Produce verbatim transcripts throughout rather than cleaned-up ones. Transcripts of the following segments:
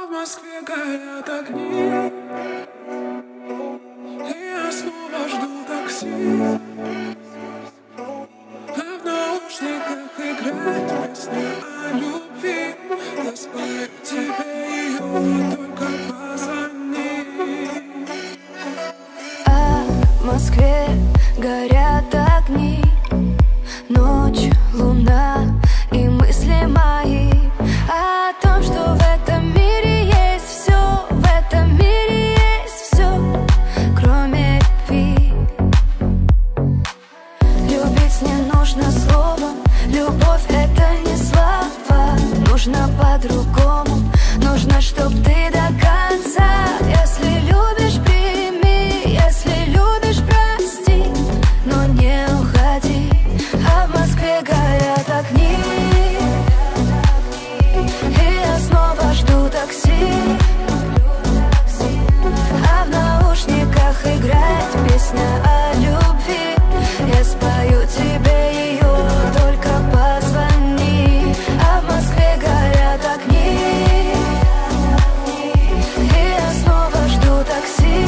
В Москве горят огни, и я снова жду такси. А в наушниках играет песня о любви. Я спою тебе ее, только позвони. А в Москве горят огни, ночь, луна и мысли мои о том, что в этом мире есть все, в этом мире есть все, кроме любви. Любить не нужно словом, любовь это не слова. Нужно по-другому, нужно, чтоб ты до конца. Если любишь, прими, если любишь, прости, но не уходи. А в Москве горят огни, и я снова жду такси. А в наушниках играет песня о любви. Я спою тебе ее, только позвони. А в Москве горят огни, и я снова жду такси.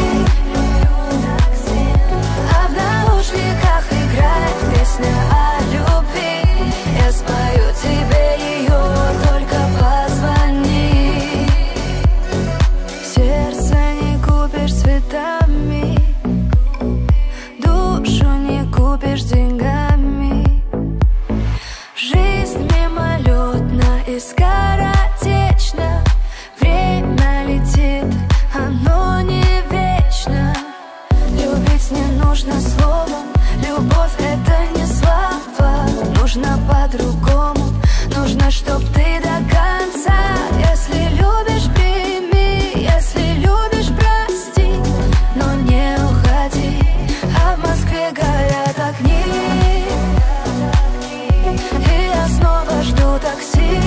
А в наушниках играет песня о любви. Я спою тебе ее, только позвони. Сердце не купишь цветами, душу не купишь деньгами. Жизнь мимолетна и скоротечна. Время летит, оно не вечно. Любить не нужно словом, любовь это не слова. Нужно по-другому, нужно, чтоб ты до конца. Если любишь, прими, если любишь, прости, но не уходи. А в Москве горят огни, и я снова жду такси.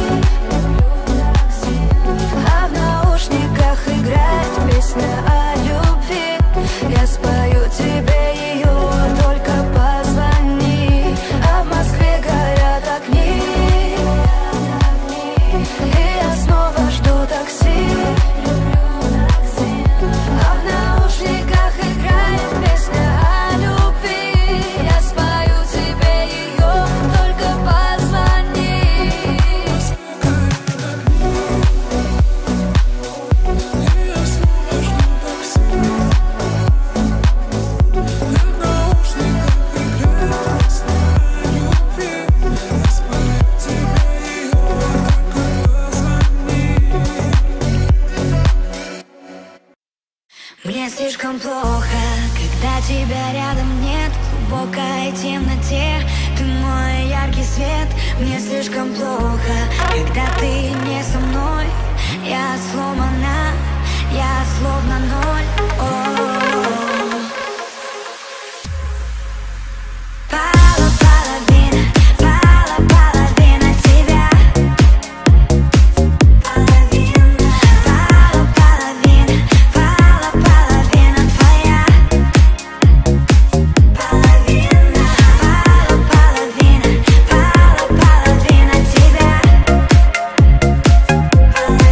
А в наушниках играет песня о любви. Я спою тебе ее, только позвони. А в Москве горят огни, и я снова жду такси. А в наушниках играет песня о любви. Я спою тебе ее, только позвони. И я снова жду такси. А в наушниках играет песня о любви. Я спою тебе ее, только позвони. Мне слишком плохо, когда тебя рядом нет. В глубокой темноте ты мой яркий свет. Мне слишком плохо, когда ты не со мной. Я сломана, я словно ноль. О-о-о. Пала половина, пала половина тебя. Половина, пала половина, пала половина твоя. Половина, пала половина, пала половина тебя. Половина.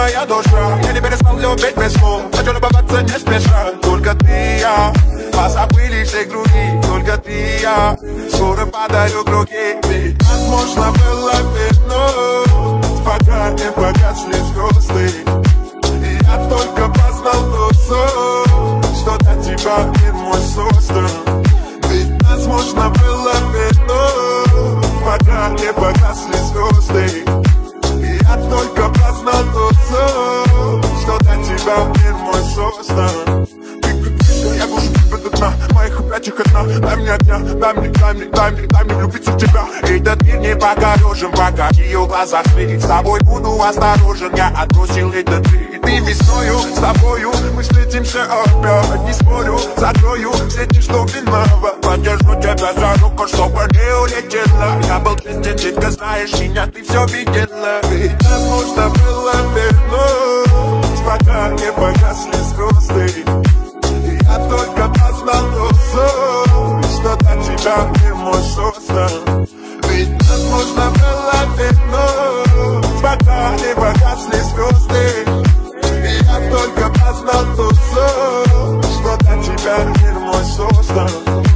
моя душа. Я не перестал любить без слов, хочу любоваться не спеша. Только ты и я, позабыли все груди. Только ты и я, скоро подарю круги. Ведь возможно было вернуть, пока не погасли звезды. И я только познал тот сон, что для тебя мир мой создан. Ведь возможно было вернуть, пока не погасли звезды. И я только познал тот сон, что для тебя мир мой создан. Я душу тебе до дна, моих опячих одна. Дай мне огня, дай мне, дай мне, дай мне, дай мне влюбиться в тебя. Этот мир не покорежен, пока ее глаза светит. С тобой буду осторожен, я отбросил этот трик. Ты весною, с тобою мы встретимся опять. Не спорю, закрою все те, что виноват. Подержу тебя за руку, чтобы не улетела. Я был честен, четко знаешь меня, ты все видела. Ведь возможно было вернуть, пока не погасли звезды. Я только познал тот сон, что для тебя мир мой создан. Ведь возможно было вернуть, пока не погасли звезды. И я только познал тот сон, что для тебя мир мой создан.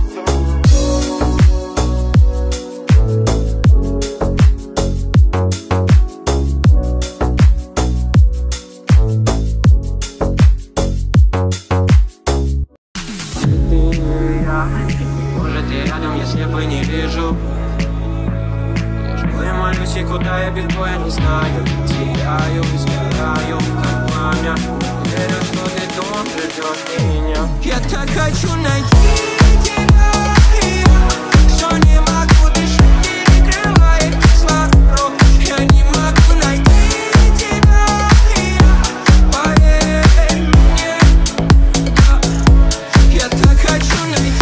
Если бы не вижу, я жду и молюсь, и куда я бегу, я не знаю. Теряюсь, сгораю, как пламя. Верю, что ты дома ждешь меня. Я так хочу найти тебя, что не могу дышать, перекрывает кислород. Я не могу найти тебя, поверь мне. Я так хочу найти.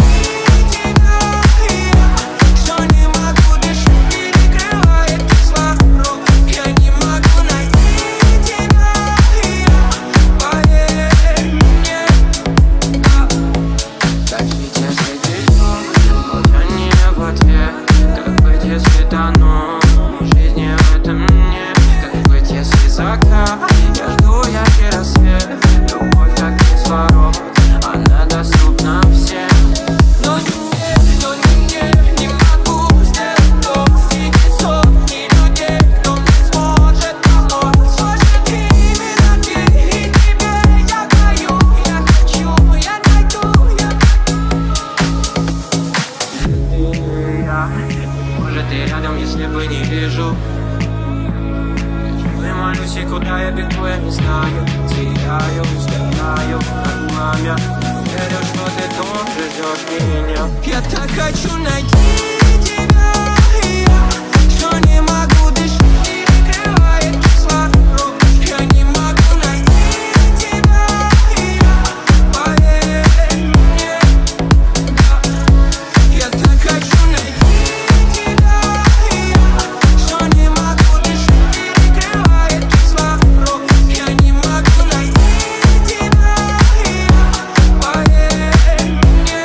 Я жду яркий рассвет, любовь как кислород, она доступна всем. Но не, но не, не могу сделать то, среди сотни людей, кто мне сможет помочь. Сможет именно ты, и тебе я даю, я хочу, я найду, я Ты, я, может ты рядом, если бы не вижу. Молюсь, и куда я бегу, я не знаю. Теряюсь, сгораю, как пламя. Верю, что ты тоже ждешь меня. Я так хочу найти тебя, что не могу дышать, перекрывает кислород. Я не могу найти тебя, поверь мне. Я так хочу найти тебя, что не могу дышать, перекрывает кислород. Я не могу найти тебя, поверь мне.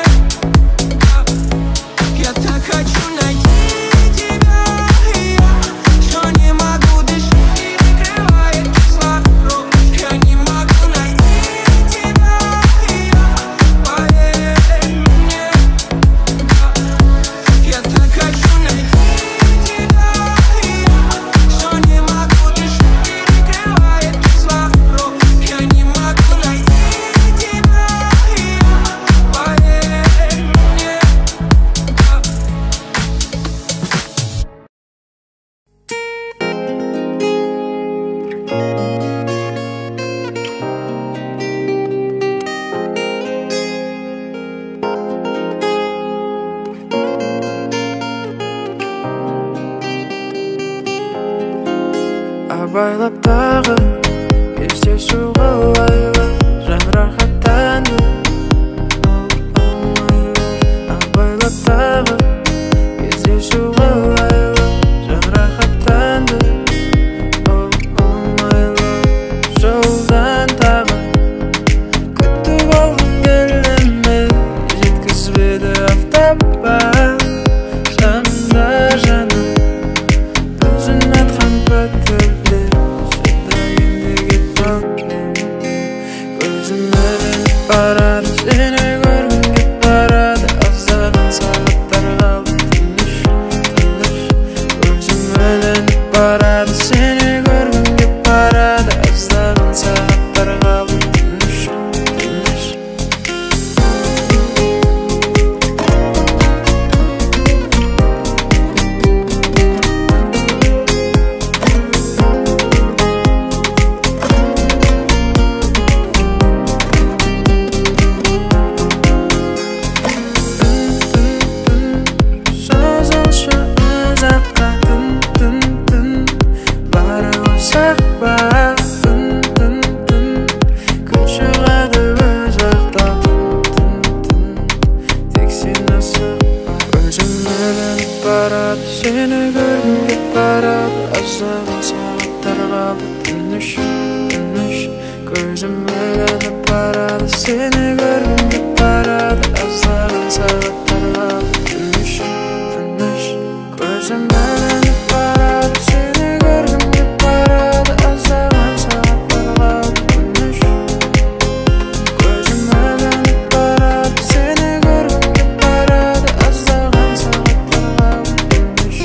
Я так хочу найти тебя, что не могу дышать, перекрывает кислород. Я не могу найти тебя, поверь мне. Я так хочу найти тебя, что не могу дышать, перекрывает кислород. Я не могу найти тебя, поверь мне. Абайлап тағы кездесу қалайлы, жан рахаттанды. Абайлап тағы кездесу қалайлы, жан рахаттанды. Жолдан тағы күтіп алғым келді, жеткізбеді автобан. Жанымда жаным өзін атқан пәтерлер, сәтті енді кетті. барады, сені көргімге барады. Аздаған сағаттарға тыныш, тыныш. Көзім ілініп барады, сені көргімге барады. Аздаған сағаттарға тыныш, тыныш. Көзім ілініп барады, сені көргімге барады. Аздаған сағаттарға тыныш. Көзім ілініп барады, сені көргімге барады. Аздаған сағаттарға тыныш.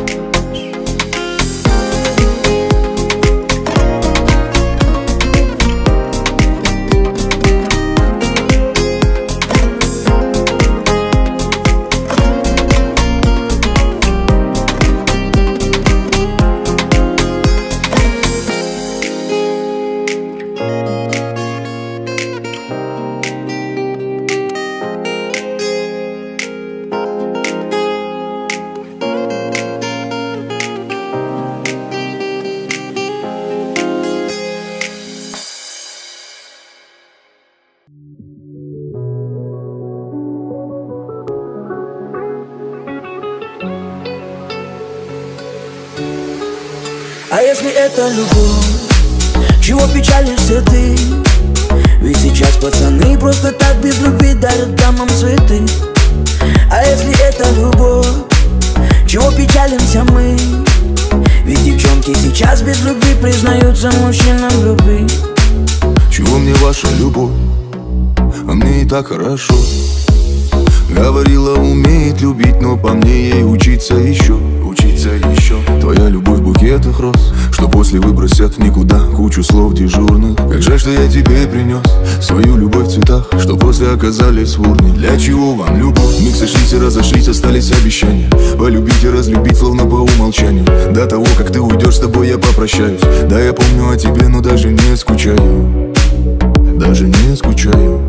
А если это любовь, чего печалишься ты? Ведь сейчас пацаны просто так без любви дарят дамам цветы. А если это любовь, чего печалимся мы? Ведь девчонки сейчас без любви признаются мужчинам в любви. Чего мне ваша любовь? А мне и так хорошо. Говорила, умеет любить, но по мне ей учиться еще. Учиться еще. Твоя любовь в букетах роз, что после выбросят никуда кучу слов дежурных. Как жаль, что я тебе принес свою любовь в цветах, что после оказались в урне. Для чего вам любовь? Миг сошлись и разошлись, остались обещания. Полюбить и разлюбить, словно по умолчанию. До того, как ты уйдешь, с тобой я попрощаюсь. Да, я помню о тебе, но даже не скучаю. Даже не скучаю.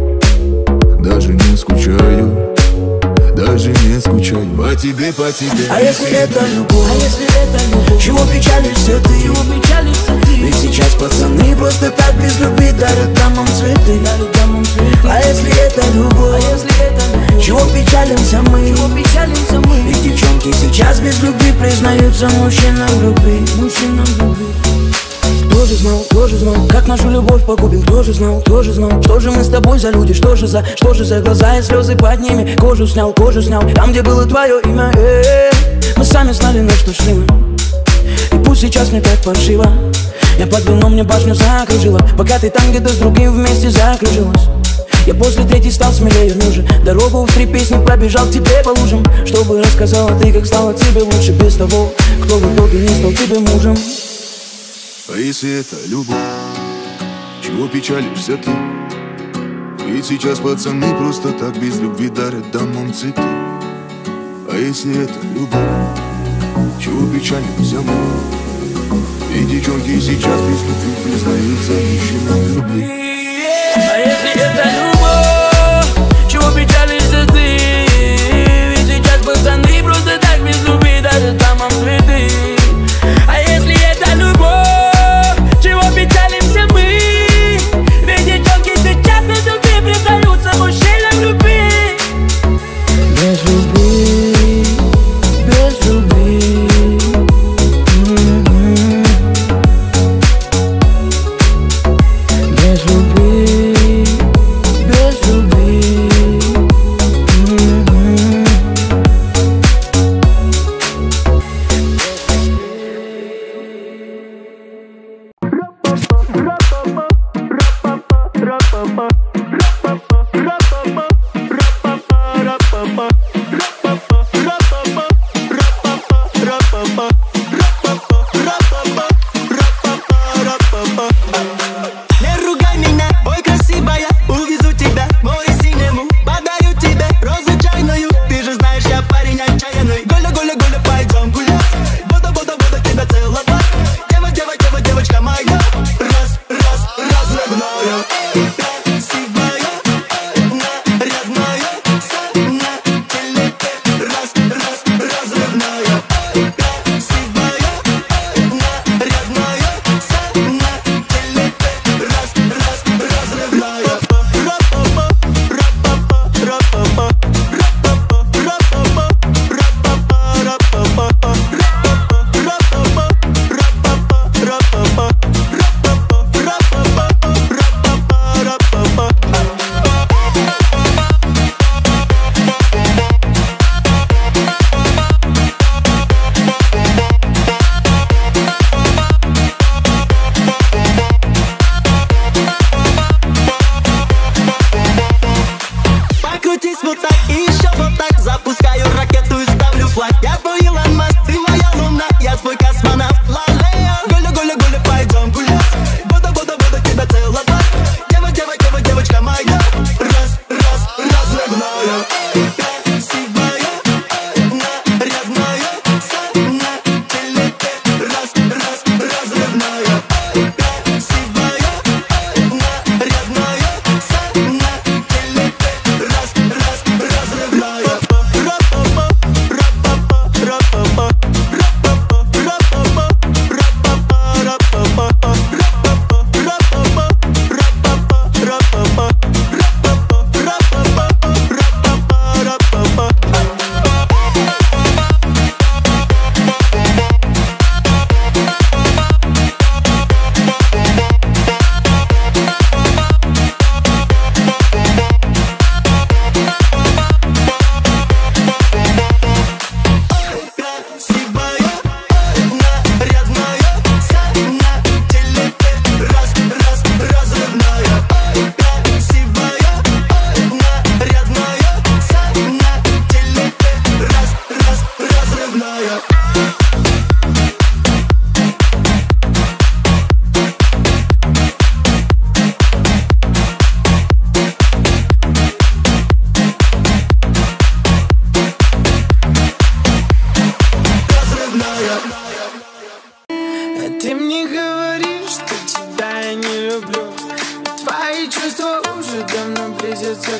Даже не скучаю. Даже не скучаю по тебе, по тебе. А если это любовь? А если это любовь? Чего печалишься ты? Чего печалишься ты? Ведь сейчас пацаны просто так без любви дарят дамам цветы. Дарят дамам цветы. А если это любовь? А если это любовь? Чего печалимся мы? Чего печалимся мы? Ведь девчонки сейчас без любви признаются мужчинам в любви. Мужчинам в любви. Кто же знал, кто же знал, как нашу любовь погубим? Кто же знал, кто же знал, что же мы с тобой за люди? Что же за, что же за глаза и слезы под ними? Кожу снял, кожу снял, там, где было твое имя. Э-э-э. Мы сами знали, на что шли мы. И пусть сейчас мне так паршиво. Я под вином, мне башню закружила, пока ты там где-то с другим вместе закружилась. Я после третьей стал смелее мужа. Дорогу в три песни пробежал к тебе по лужам, чтобы рассказала ты, как стало тебе лучше без того, кто в итоге не стал тебе мужем. А если это любовь, чего печалишься ты? Ведь сейчас пацаны просто так без любви дарят дамам цветы. А если это любовь, чего печалимся мы? И девчонки сейчас без любви признаются мужчинам в любви. А если это любовь, чего печалишься ты? Ведь сейчас пацаны просто так без любви дарят дамам цветы. А если это любовь, чего печалимся мы? Ведь девчонки сейчас без любви признаются мужчинам в любви. Без любви, без любви. М-м-м. Без любви, без любви. М-м-м.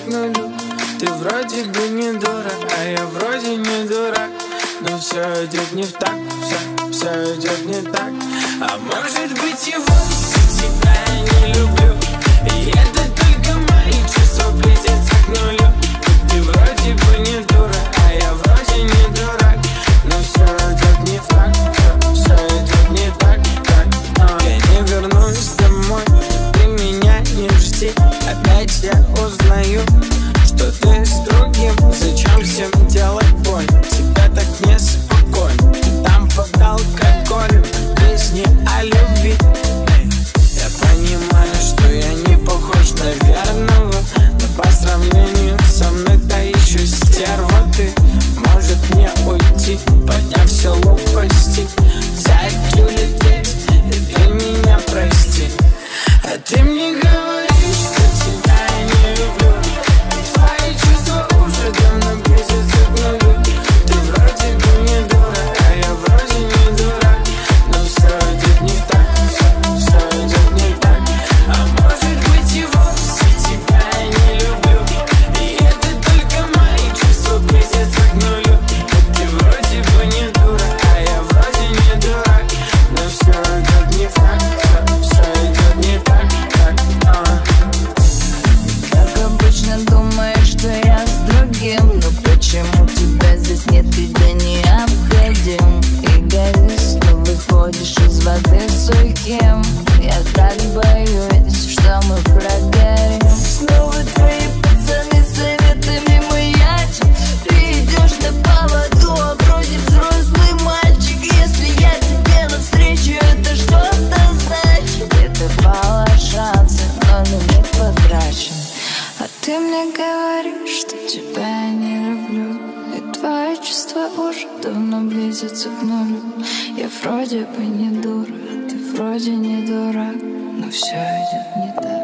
нулю. Ты вроде бы не дура, а я вроде не дурак. Но все идет не в так, все, все идет не так. А может быть и вовсе тебя я не люблю, и это только мои чувства близятся к нулю. Ты вроде бы не дура, а я вроде не дурак. Но все идет не в так, все, все идет не так, так. А я не вернусь домой, ты меня не жди. Опять я узнаю, что ты с другим. Зачем всем делать боль? Тебя так неспокойно. Ты там под алкоголем, песни о любви. Я понимаю, что я не похож на верного, но по сравнению со мной та еще стерва ты. Может мне уйти, подняв все лопасти, взять улететь, и ты меня прости. А ты мне говоришь, что тебя я не люблю, и твои чувства уже давно близятся к нулю. Ты вроде бы не дура, а я вроде не дурак. Но все идет не так, все, все идет не так. А может быть и вовсе тебя я не люблю, и это только мои чувства близятся к нулю. Ты вроде бы не дура, а я вроде не дурак. Но все идет не так, все, все идет не так, так, а. Как обычно думаешь, что я с другим, но почему тебя здесь нет, ты да необходим. Эгоист, но выходишь из воды сухим. Я так боюсь, что мы прогорим. Снова твои пацаны советами маячат. Ты идешь на поводу, а вроде взрослый мальчик. Если я тебе навстречу, это что-то значит. Это пала шансы, но лимит потрачен. А ты мне говоришь, что тебя я не люблю, и твои чувства уже давно близятся к нулю. Я вроде бы не дура, а ты вроде не дурак. Но все идет не так.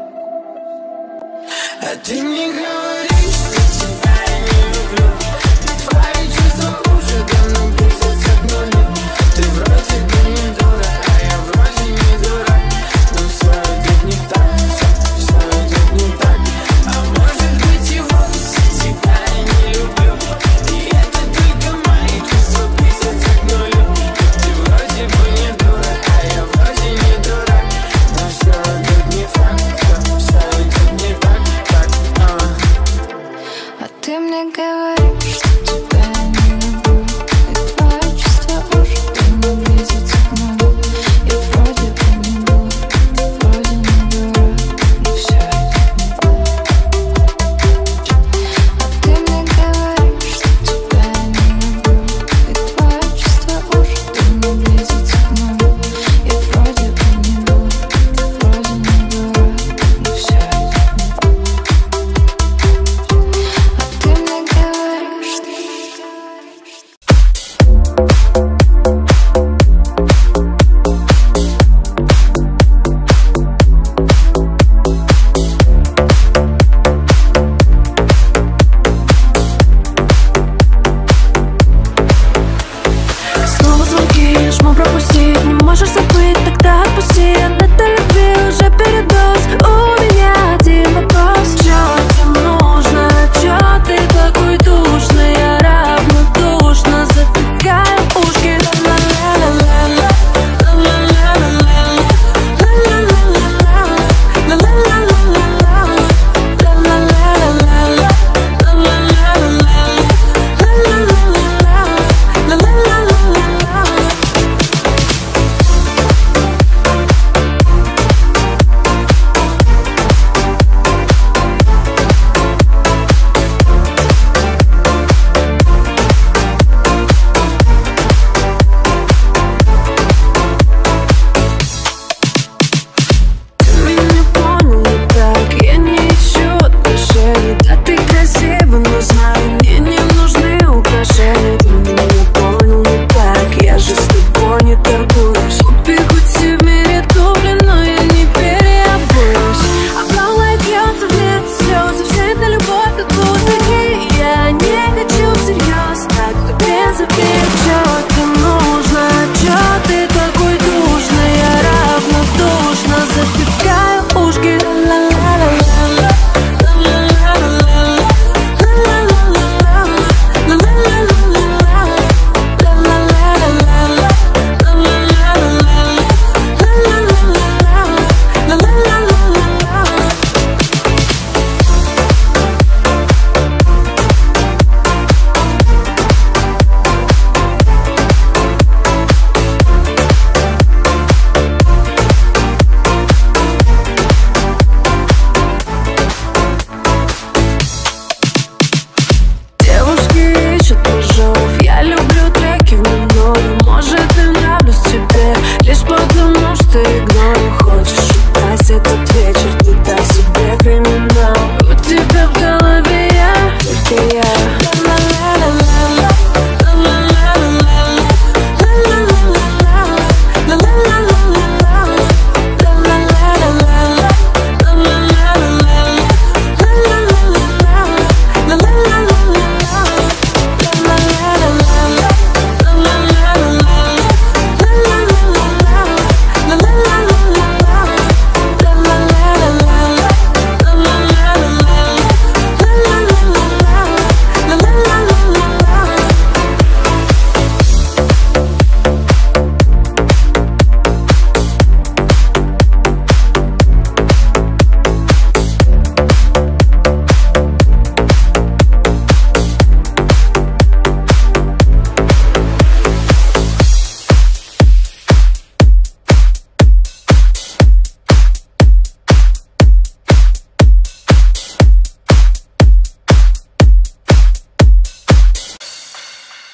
А ты мне говоришь, что тебя я не люблю, и твои чувства уже давно близятся к нулю. Ты вроде бы не дура, а я вроде не дурак. Но все идет не так, все, все идет не так. А может быть и вовсе тебя я не люблю, и это только мои чувства близятся к нулю. Ты вроде бы не дура, а я вроде не дурак. Но все идет не так, все, все идет не так, так, а. А ты мне говоришь,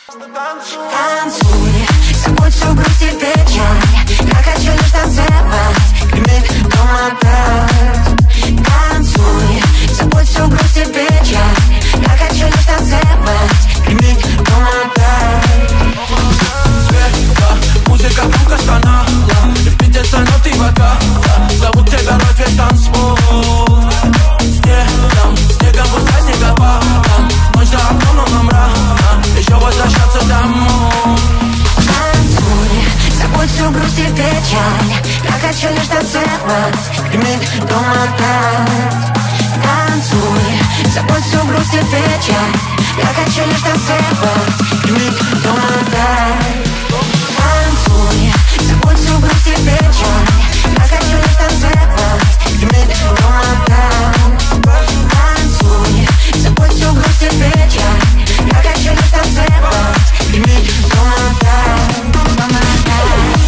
Танцуй, забудь всю грусть и печаль. Я хочу лишь танцевать, прими дом опять. Танцуй, забудь всю грусть и печаль. Я хочу лишь танцевать, прими дом опять. Света, музыка вдруг останала. И в Питерце ноты вода. Зовут тебя рот весь танцпол. Снегом, снегом пускай снегопадом. Ночь за окном, но нам рано еще возвращаться домой. Танцуй, забудь всю грусть и печаль. Я хочу лишь танцевать, прими дом опять. Танцуй, забудь всю грусть и печаль. Я хочу лишь танцевать, прими дом опять. Танцуй, забудь всю грусть и печаль. Я хочу лишь танцевать, прими дом опять. Танцуй, забудь всю грусть и печаль. Я хочу лишь танцевать, прими дом опять. Дом опять.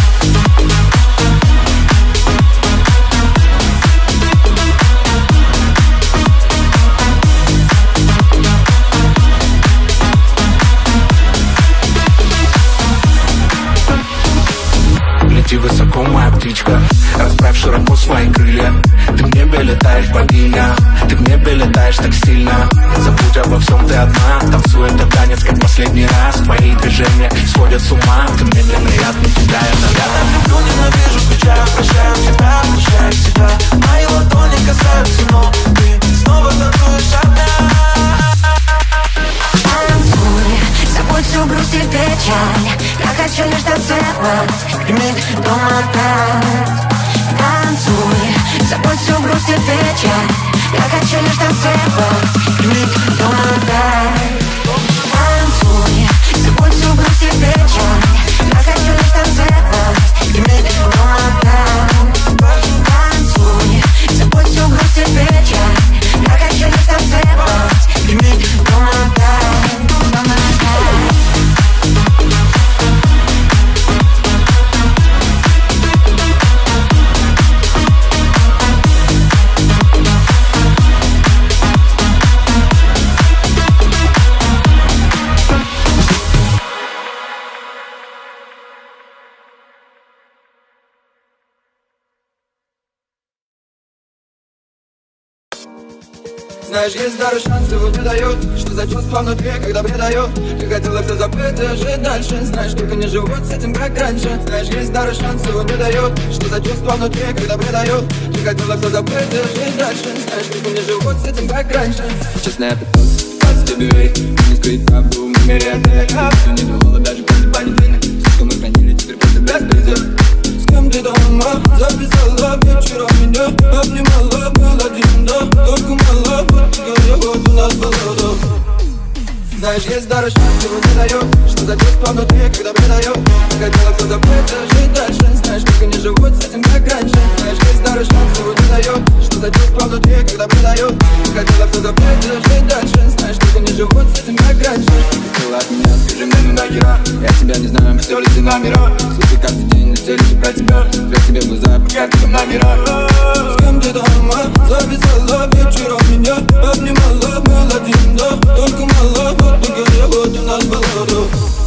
Лети высоко, моя птичка, расправь широко свои крылья. Ты в небе летаешь, богиня. Ты в небе летаешь так сильно. Забудь обо всем, ты одна. Танцуй этот танец, как последний раз. Твои движения сводят с ума. Ты медленно, я от тебя, я так. Я так люблю, ненавижу, скучаю, прощаю тебя, прощаю себя. Мои ладони касаются, но ты снова танцуешь одна. Танцуй, забудь всю грусть и печаль. Я хочу лишь танцевать, прими дом опять. Танцуй, забудь всю грусть и печаль. Я хочу лишь танцевать, прими дом опять. Танцуй, забудь всю грусть и печаль. Я хочу лишь танцевать, прими дом опять. Танцуй, забудь всю грусть и печаль. Я хочу лишь танцевать, прими дом опять. Дом опять. Знаешь, есть старый шанс, его не дают. Что за чувство внутри, когда предают? Ты хотела все забыть и жить дальше. Знаешь, только не живут с этим, как раньше. Знаешь, есть старый шанс, его не дают. Что за чувство внутри, когда предают? Ты хотела все забыть и жить дальше. Знаешь, только не живут с этим, как раньше. Честно, это тот, тебе не скрыть правду, в мире это. Все не думала даже после понедельник. Все, что мы хранили, теперь просто без призыв. С кем ты дома? Записала вечером меня. Обнимала, был один, да. Только мало, вот тебе вот у нас было, да. Знаешь, есть старый шанс, его не дают. Что за чувство внутри, когда предают? Ты хотела все забыть и жить дальше. Знаешь, только не живут с этим, как раньше. Знаешь, есть старый шанс, его не дают. Что за чувство внутри, когда предают? Ты хотела все забыть и жить дальше. Знаешь, только не живут с этим, как раньше. Ты хотела от меня, скажи мне, ну нахера. Я тебя не знаю, все ли ты номера. Слушай, каждый день на теле все про тебя. Для тебе глаза, пока ты номера. С кем ты дома? Записала вечером меня. Обнимала, был один, да. Только мало, вот ты вот у нас было, да.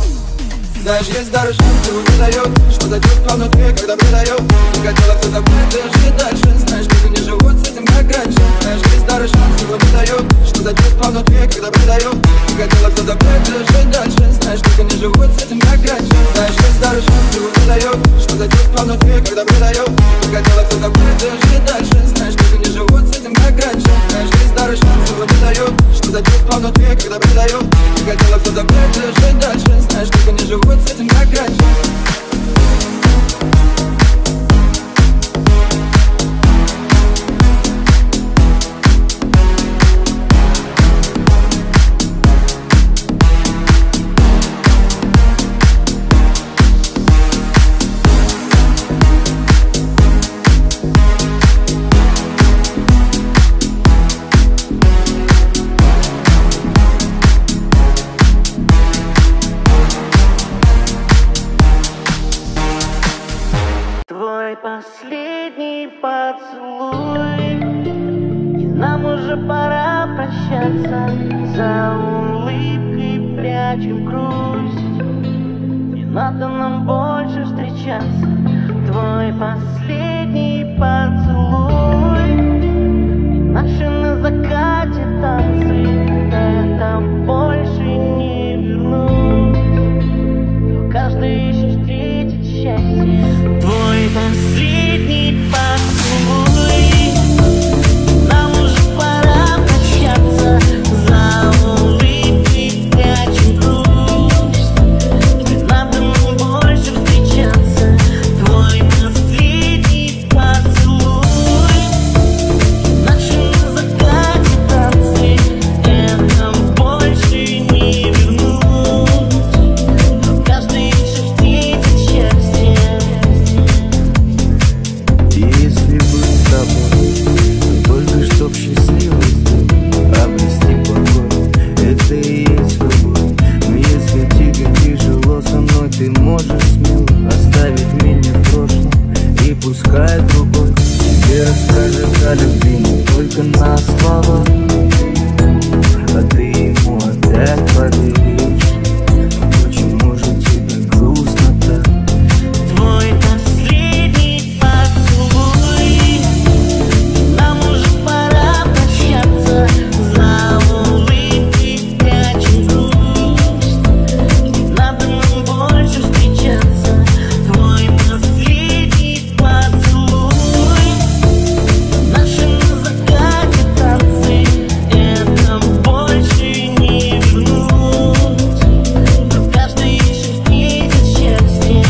Знаешь, есть старый шанс, его не дают. Что за чувство внутри, когда предают? Ты хотела все забыть и жить дальше. Знаешь, люди не живут с этим, как раньше. Знаешь, есть старый шанс, его не дают. Что за чувство внутри, когда предают? Ты хотела все забыть и жить дальше. Знаешь, люди не живут с этим, как раньше. Знаешь, есть старый шанс, его не дают. Что за чувство внутри, когда предают? Ты хотела все забыть и жить дальше. Знаешь, люди не живут с этим, как раньше. Знаешь, есть старый шанс, его не дают. Что за чувство внутри, когда предают? Ты хотела все забыть и жить дальше. Знаешь, люди не живут с этим, как раньше. Последний поцелуй, и нам уже пора прощаться. За улыбкой прячем грусть. Не надо нам больше встречаться. Твой последний поцелуй и наши на закате танцы. Это больше не вернуть. Каждый ищет встретить счастье. Твой последний поцелуй. Нам уже пора прощаться. За улыбкой прячем грусть. Не надо нам больше встречаться. Твой последний поцелуй. Наши на закате танцы. Это больше не вернуть. Каждый ищет встретить счастье. Если быть с тобой, то только чтоб счастливость обрести покой. Это и есть любовь. Но если тебе тяжело со мной, ты можешь смело оставить меня в прошлом и пускай другой тебе расскажет о любви не только на слова, а ты ему опять поверишь. Почему же тебе грустно так? Твой последний поцелуй. Нам уже пора прощаться. За улыбкой прячем грусть. Не надо нам больше встречаться. Твой последний поцелуй. Наши на закате танцы. Это больше не вернуть. Каждый ищет встретить счастье.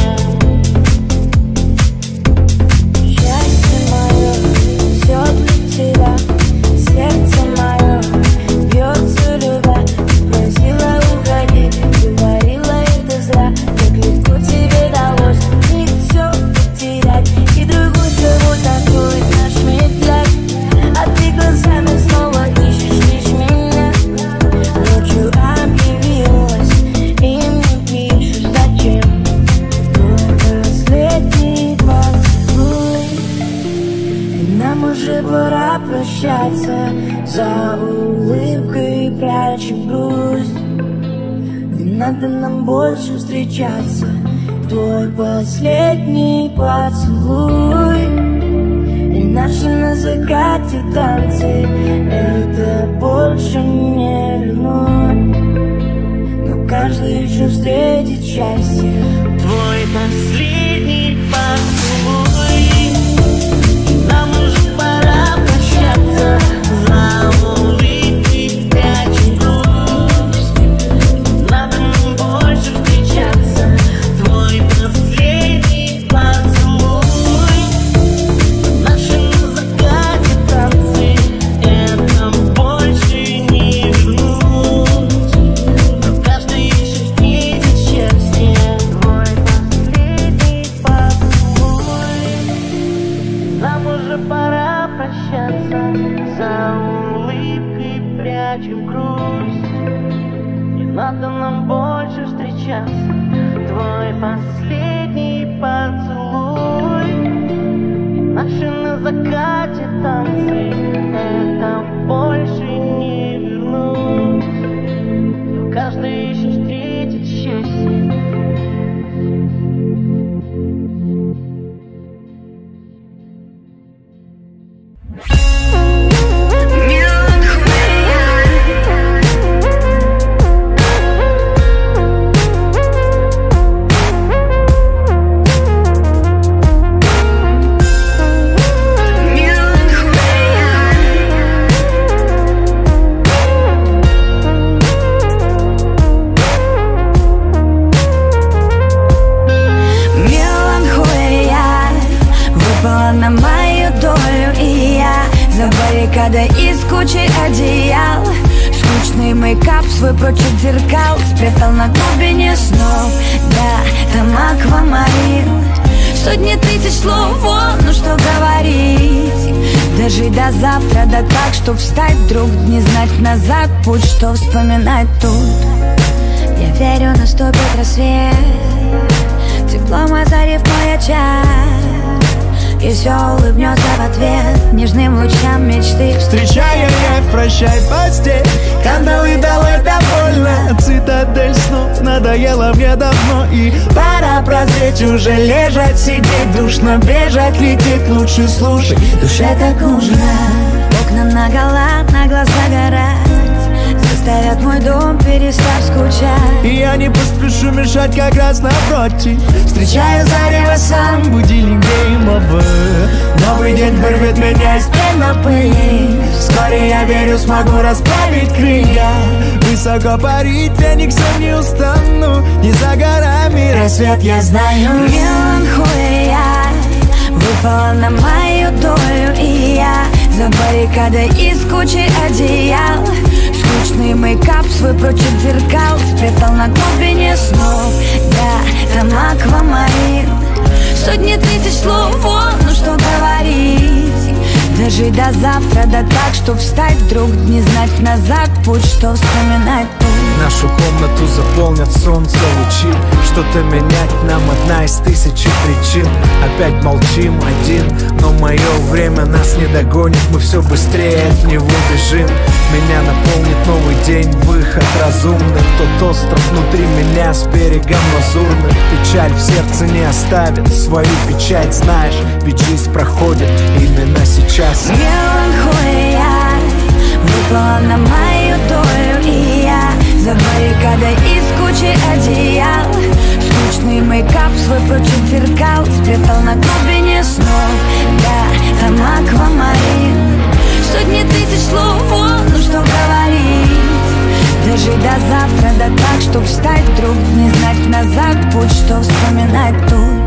Счастье мое, все для тебя. Сердце мое бьется любя. Просила уходить, говорила это зря. Как легко тебе далось не все потерять. И другой тобой танцует наш медляк. А ты глазами снова ищешь лишь меня. Ночью объявилась и мне пишешь зачем. Твой последний поцелуй. И нам уже пора прощаться. За улыбкой прячем грусть. Не надо нам больше встречаться. Твой последний поцелуй и наши на закате танцы. Это больше не вернуть. Но каждый еще встретит счастье. Твой последний поцелуй. Нам уже пора прощаться. За улыбкой прячем грусть. Не надо нам больше встречаться. Твой последний поцелуй. Наши на закате танцы. Это больше не вернуть. Каждый ищет встретить счастье. Твой последний поцелуй. Нам уже пора прощаться. За улыбкой прячем грусть. Не надо нам больше встречаться. Твой последний поцелуй. И наши на закате танцы. Это больше не вернуть. Каждый ищет встретить счастье. На мою долю и я за баррикадой из кучи одеял. Скучный мейкап свой прочь от зеркал спрятал на глубине снов. Да, там аквамарин. Сотни тысяч слов, вот, ну что говорить. Дожить до завтра, да так, чтоб встать вдруг, не знать назад путь, что вспоминать тут. Я верю, наступит рассвет, теплом озарив мой очаг. И все улыбнется в ответ нежным лучам мечты. Встречая я, прощай, постель. Кандалы долой, довольно. Цитадель снов надоела мне давно. И пора прозреть, уже лежать, сидеть. Душно бежать, лететь, лучше слушай. Душе так нужно. Окна наголо, на глаза горят, заставят мой дом перестать скучать. И я не поспешу мешать, как раз напротив. Встречаю зарево сам, будильник гейм-овер. новый день вырвет меня из плена пыли. Вскоре, я верю, смогу расправить крылья. Высоко парить, фениксом не устану. Не за горами рассвет, я знаю. Меланхолия выпала на мою долю, и я за баррикадой из кучи одеял. Скучный мейкап свой прочь от зеркал спрятал на глубине снов. Да, там аквамарин. Сотни тысяч слов, ну что говорить. Дожить до завтра, да так, что встать вдруг, не знать назад путь, что вспоминать тут. Нашу комнату заполнят солнце лучи. Что-то менять нам одна из тысячи причин. Опять молчим один, но мое время нас не догонит. Мы все быстрее от него бежим. Меня наполнит новый день, выход разумный. Тот остров внутри меня с берегом лазурным. Печаль в сердце не оставит свою печать, знаешь, ведь жизнь проходит именно сейчас. Меланхолия выпала на мою долю, и я за баррикадой из кучи одеял. Скучный мейкап свой прочь от зеркал спрятал на глубине снов. Да, там аквамарин. Сотни тысяч слов, ну что говорить. Дожить до завтра, да так, чтоб встать вдруг, не знать назад путь, что вспоминать тут.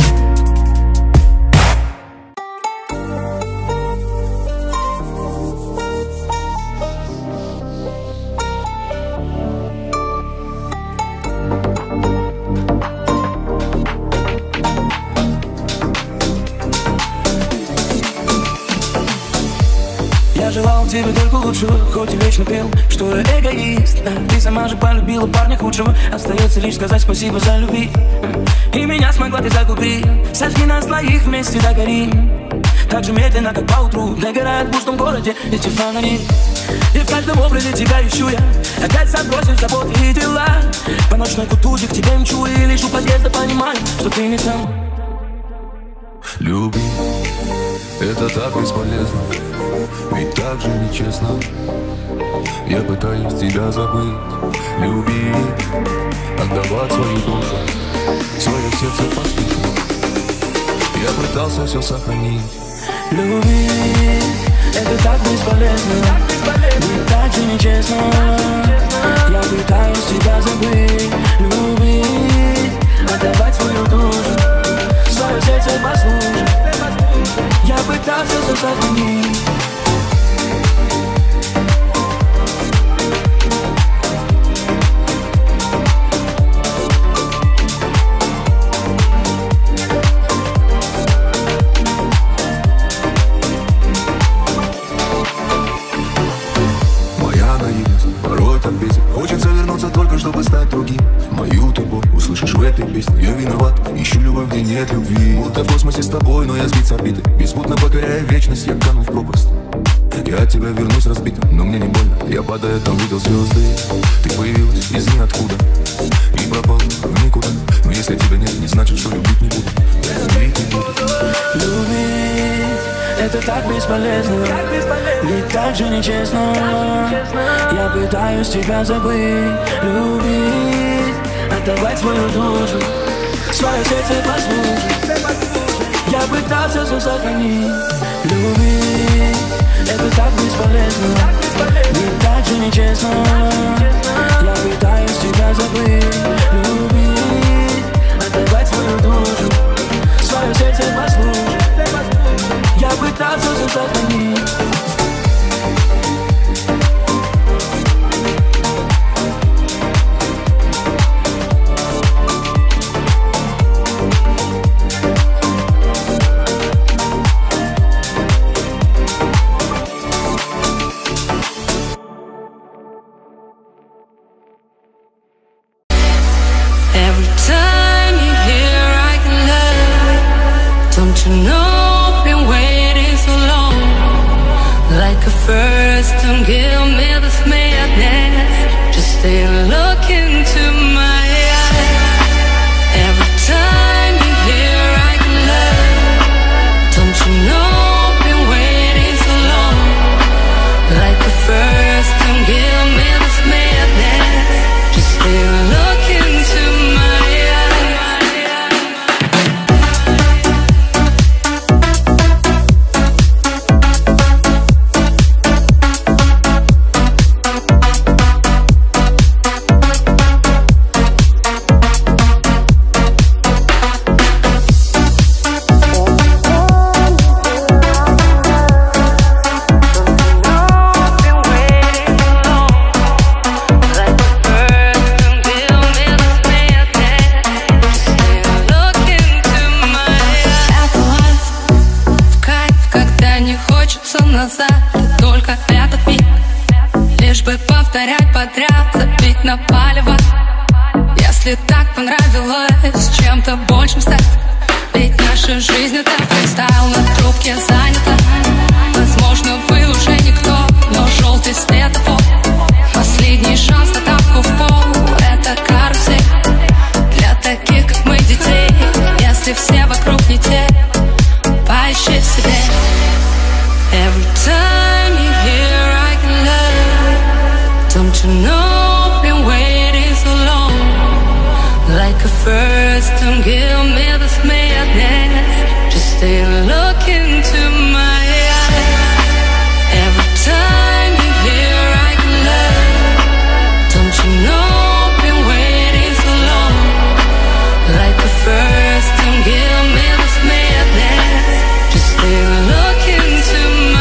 Я желал тебе только лучшего, хоть и вечно пел, что я эгоист. Да, ты сама же полюбила парня худшего. Остается лишь сказать спасибо за любви. И меня смогла ты загубить. Сожги нас двоих вместе догорим. Так же медленно, как поутру догорает в пустом городе эти фонари. И в каждом образе тебя ищу я, опять забросив заботы и дела. По ночной кутузе к тебе мчу, и лишь у подъезда понимаю, что ты не там. Любить — это так бесполезно, ведь так же нечестно. Я пытаюсь тебя забыть, любить, отдавать свою душу, свое сердце послушать. Я пытался все сохранить. Любить — это так бесполезно, ведь так же нечестно. Я пытаюсь тебя забыть, любить, отдавать свою душу, свое сердце послушать. Я пытался все сохранить. Моя наивность порой так бесит. Хочется вернуться только, чтобы стать другим. Мою ты боль услышишь в этой песне. Я виноват, ищу любовь, где нет любви. Будто в космосе с тобой, но я сбит с орбиты. Беспутно покоряя вечность, я кану в пропасть. Я от тебя вернусь разбитым, но мне не больно. Я падая там видел звезды. Ты появилась из ниоткуда и пропала в никуда. Но если тебя нет, не значит, что любить не буду. Я любить не буду. Любить — это так бесполезно, ведь так же нечестно. Я пытаюсь тебя забыть, любить, отдавать свою душу, свое сердце послушать. Я пытался все сохранить. Любить — это так бесполезно, ведь так же нечестно. Я пытаюсь тебя забыть, любить, отдавать свою душу, свое сердце послушать. Я пытался все сохранить. Every time you hear I can love, don't you know don't give me this madness. Just stay and look into my eyes. Every time you hear I can love, don't you know I've been waiting so long? Like the first, don't give me this madness. Just stay and look into my назад, и только этот миг, лишь бы повторять подряд, забить на палево. Если так понравилось чем-то большим стать, ведь наша жизнь это фристайл, на трубке занята. Возможно, вы уже никто, но желтый светофор, последний шанс на тапку в пол. Это карусель для таких, как мы, детей. Если все вокруг не те, поищи в себе. Every time you hear I can love, don't you know I've been waiting so long? Like a first, don't give me this madness. Just stay and look into my eyes. Every time you hear I can love, don't you know I've been waiting so long? Like a first, don't give me this madness. Just stay and look into my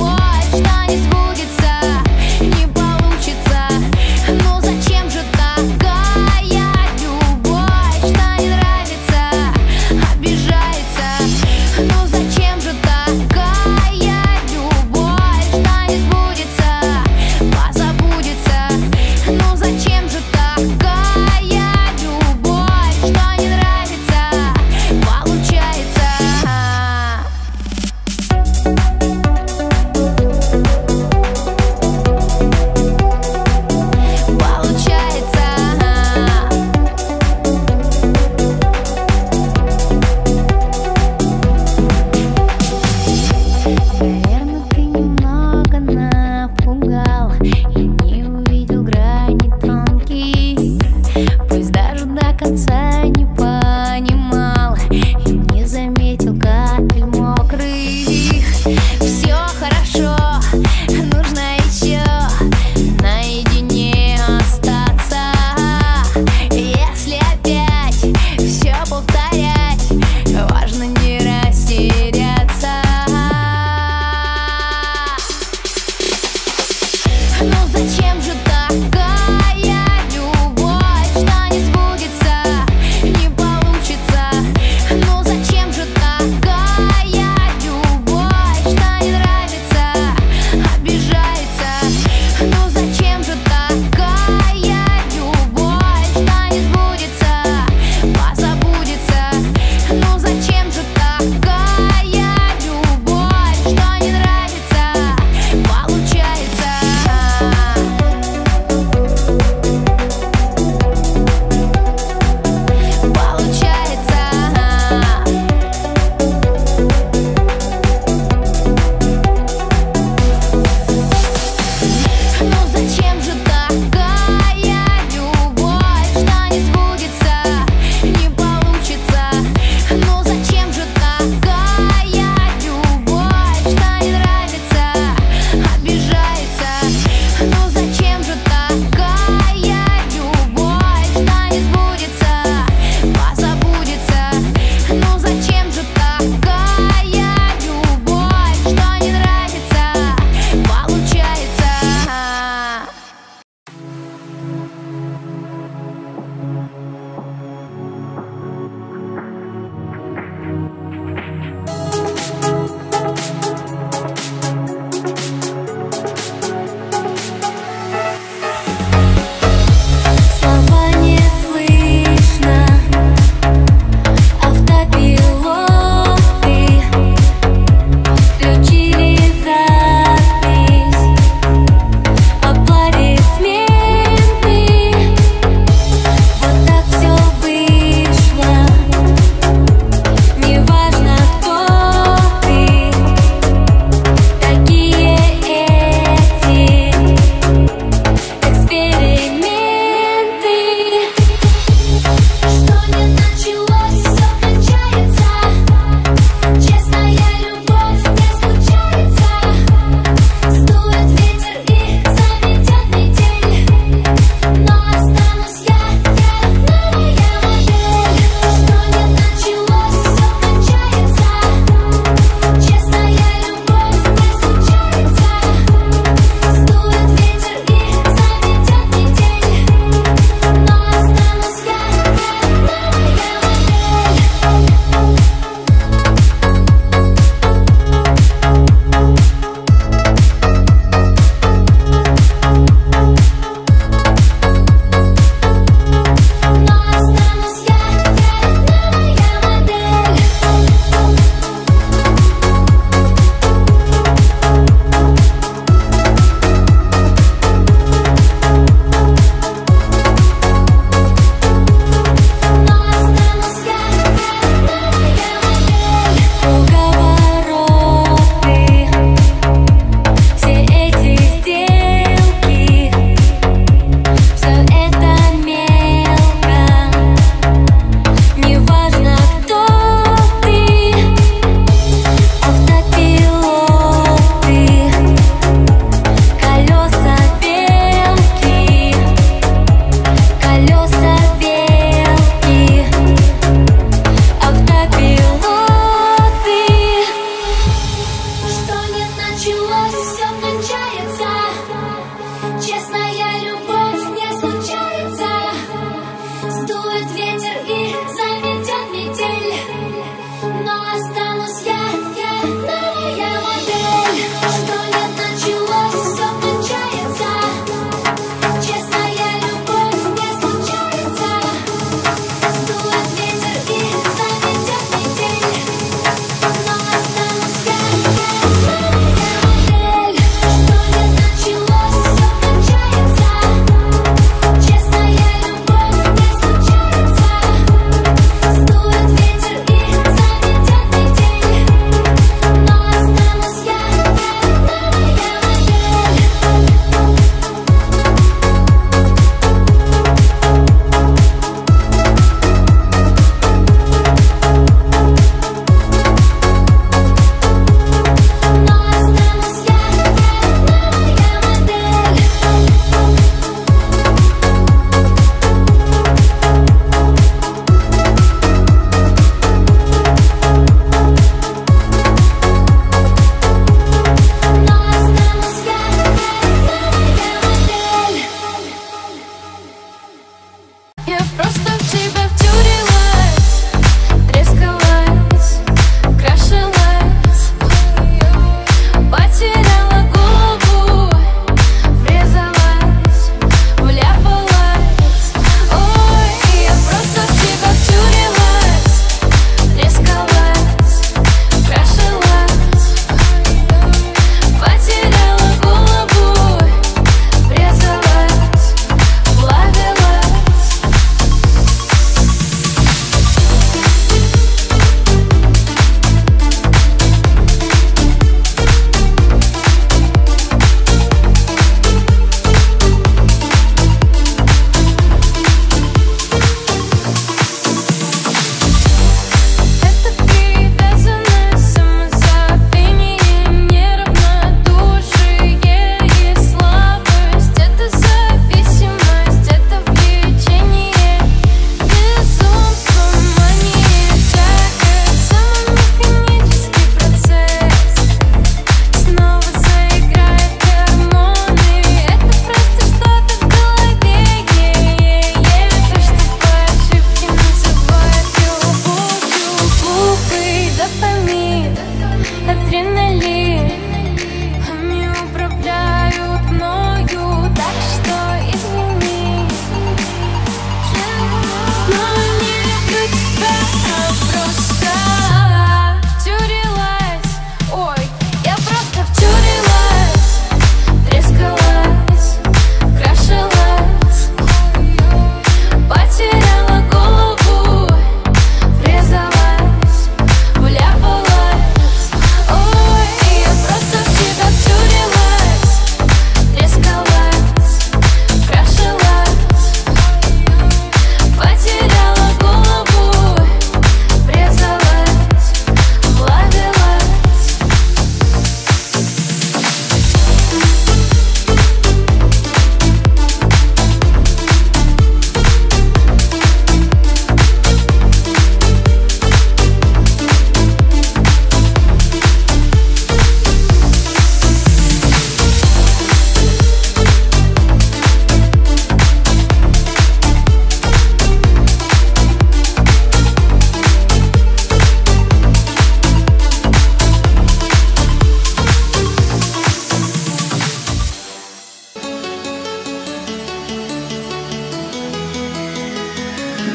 Не получится, ну зачем же так?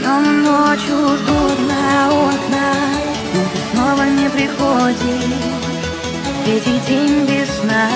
Словно ночью ждут на окна, но ты снова не приходишь. Третий день без сна,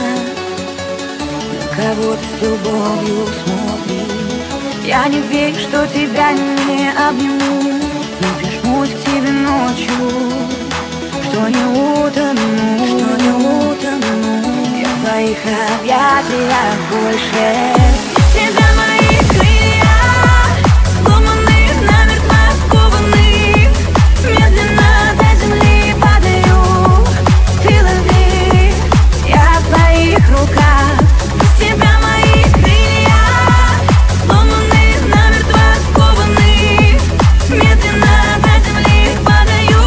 на кого ты с любовью смотришь. Я не верю, что тебя не обниму, не прижмусь к тебе ночью, что не утону, что не утону. Я в твоих объятиях больше. Без тебя мои крылья сломаны, намертво скованы, медленно до земли падаю. Ты лови, я в твоих руках. Без тебя мои крылья сломаны, намертво скованы, медленно до земли падаю.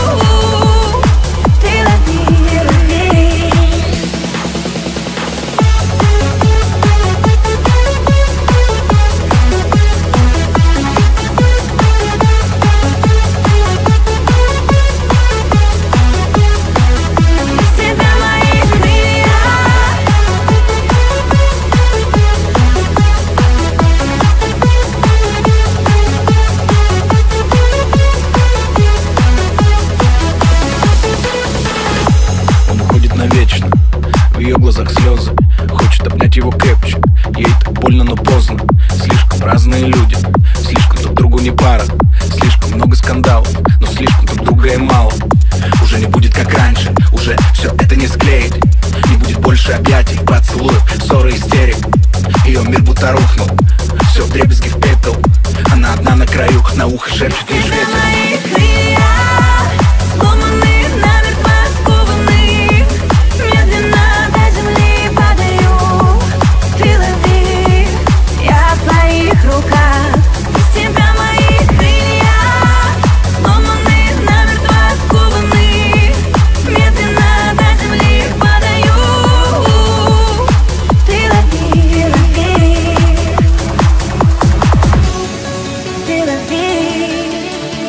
Ты лови, лови. Навечно, в ее глазах слезы, хочет обнять его крепче. Ей так больно, но поздно. Слишком разные люди, слишком друг другу не пара. Слишком много скандалов, но слишком друг друга и мало. Уже не будет как раньше, уже все это не склеить. Не будет больше объятий, поцелуев, ссоры, истерик. Ее мир будто рухнул, все вдребезги в пепел. Она одна на краю, на ухо шепчет лишь ветер. Сломаны, намертво скованы, медленно до земли падаю. Ты лови, я в твоих руках. Без тебя мои крылья сломаны, намертво скованы, медленно до земли падаю. Ты лови, лови, ты лови.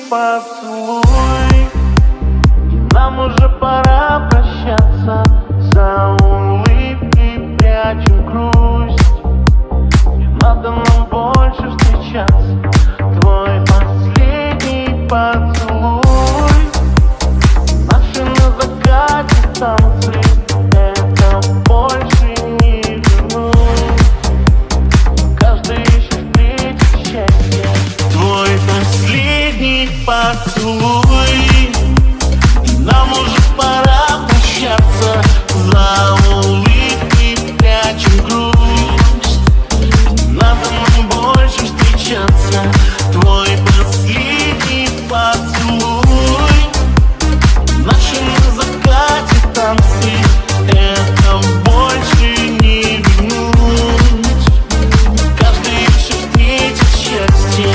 поцелуй. Нам уже пора прощаться. За улыбкой прячем грусть. Не надо нам больше встречаться. Твой последний поцелуй. Наши на закате танцы. Это больше не вернуть. Каждый ищет встретить счастье. Твой последний поцелуй. Нам уже пора прощаться. За улыбкой прячем грусть. Надо нам больше встречаться. Твой последний поцелуй. Наши на закате танцы. Это больше не вернуть. Каждый ищет встретить счастье.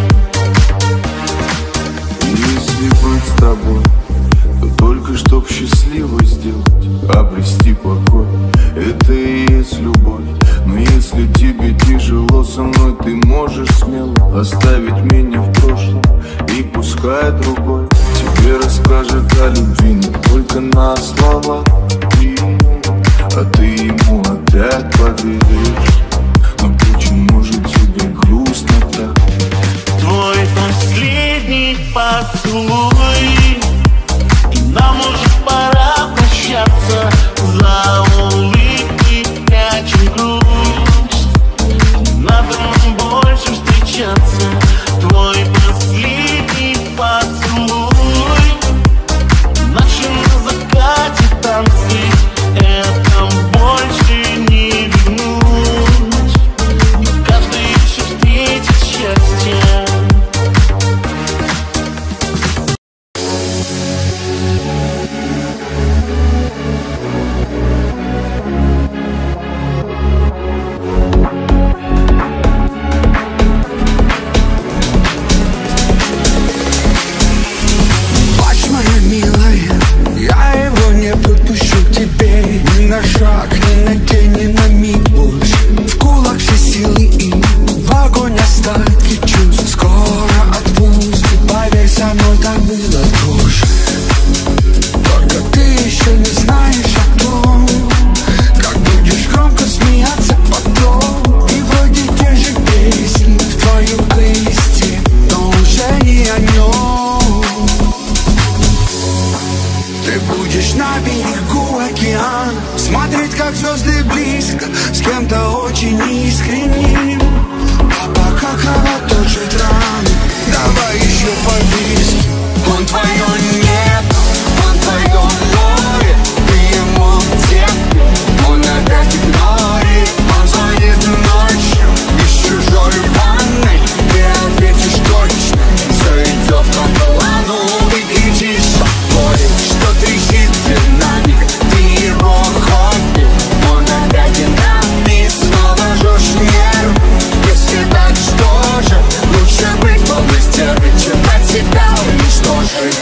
Если быть с тобой, то только чтоб счастливо сделать, обрести покой. Это и есть любовь. Но если тебе тяжело со мной, ты можешь смело оставить меня в прошлом, и пускай другой тебе расскажет о любви не только на словах, а ты ему опять поверишь. Но почему же тебе грустно так? Твой последний поцелуй. Нам уже пора прощаться. За улыбкой прячем грусть. Надо нам больше встречаться. Твой последний поцелуй. Наши на закате танцы. Это больше не вернуть. Каждый ищет встретить счастье. Плачь, моя милая, я его не подпущу к тебе. Ни на шаг, ни на день, ни на миг больше. В кулак все силы и в огонь остатки чувств. Скоро отпустит, поверь, со мной так было тоже. Только ты еще не знаешь о том, как будешь громко смеяться потом. И вроде те же песни в твоем плейлисте, но уже не о нем. Ты будешь на берегу океана, смотреть, как звезды близко, с кем-то очень искренним. А пока кого-то жить рано, давай еще повиснем. Он твое небо, он твое море, ты ему где? Он опять игнорит, он звонит ночью из чужой ванной. Ты ответишь точно, все идет по плану. Ты кричишь о боли, что трясет динамик. Ты его хобби, он опять динамит. Снова жжешь нервы, если так, что же? Лучше быть полной стервой, чем от себя уничтожить.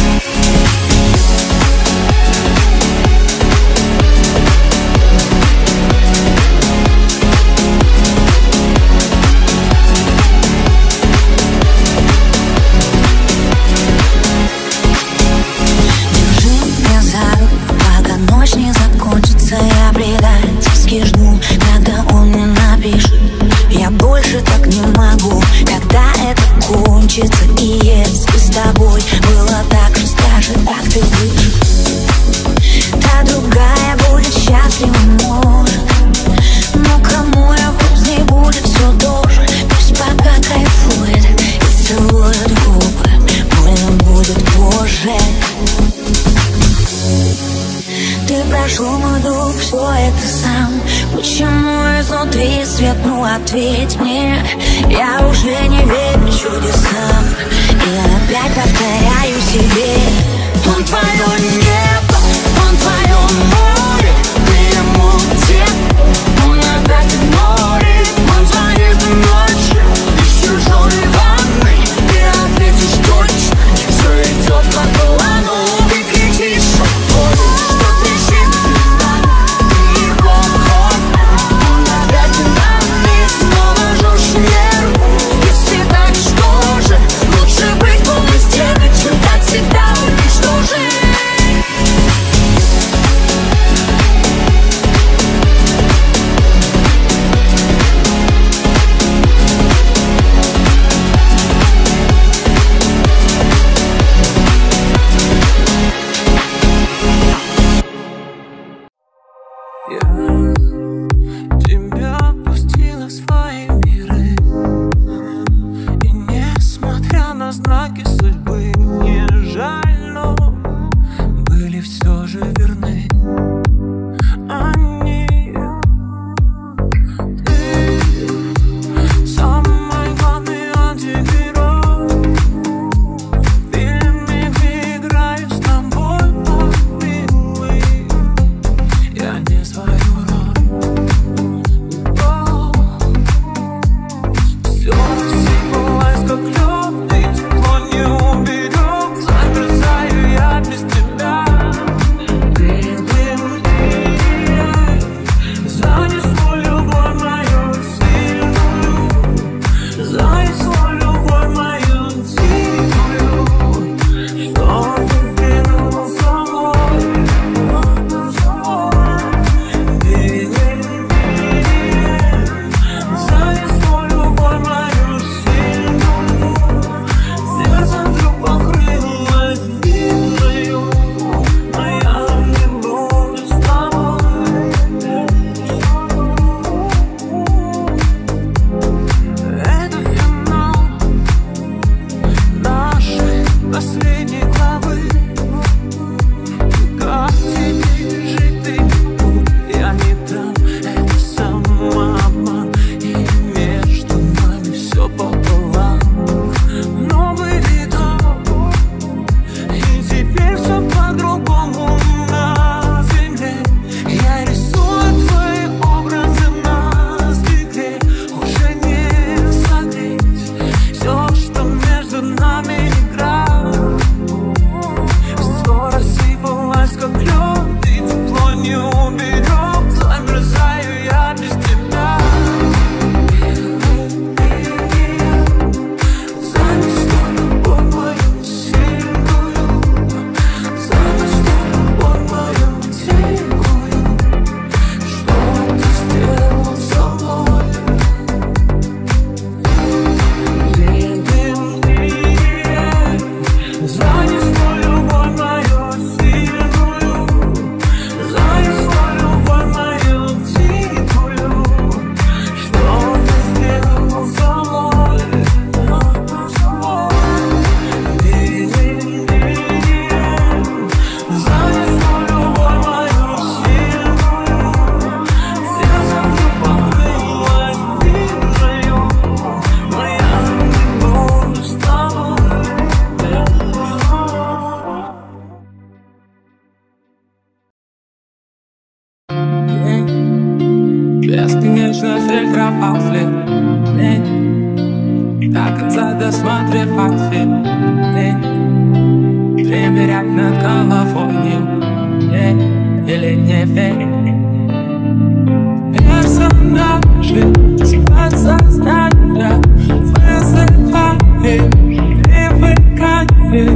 Держи меня за руку, пока ночь не закончится. Я предательски жду, когда он мне напишет. Я больше так не могу, когда это кончится. И если с тобой было так же, скажи, как ты выжил. Та другая будет счастлива, может. Но кому я вру, с ней будет все дороже. Пусть пока кайфует и целует губы, больно будет позже. Ты прошел мой дух, все это сам. Почему изнутри свет, ну ответь мне. Я уже не верю чудесам и опять повторяю себе. Он твое небо, он твое море, ты ему где? Он опять игнорит, он звонит ночью из чужой ванной. Ты ответишь точно, все идет по плану. Ты кричишь о боли, что трясет динамик. Ты его хобби, он опять динамит. Снова жжешь нервы, если так, что же? Лучше быть полностью фильтровал след. Лень, до конца досмотрев фильм. Лень, примерять над головой не верь или не верь. Персонажи с подсознания вызывали привыкание.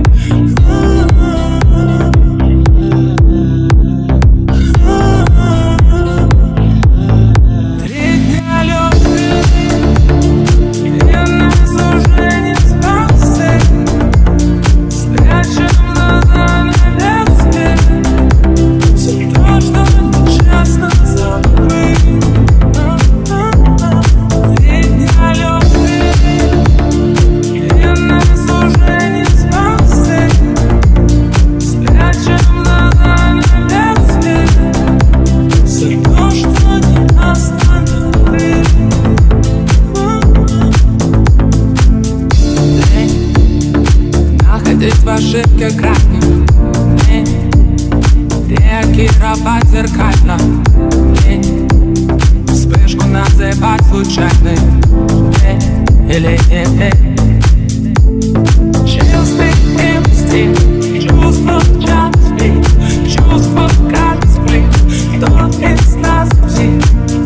Три дня любви, и нас уже не спасти. Спрячем глаза на детстве. Все то, что нечестно забыть. Три дня любви, и нас уже не спасти. Спрячем глаза на детстве. Все то, что не остановить. Лень находить в ошибке грани. Лень реагировать зеркально. Лень вспышку называть случайной. Лень или не лень. Чистый инстинкт, чувство в час пик, чувство как сплит. Кто из нас псих?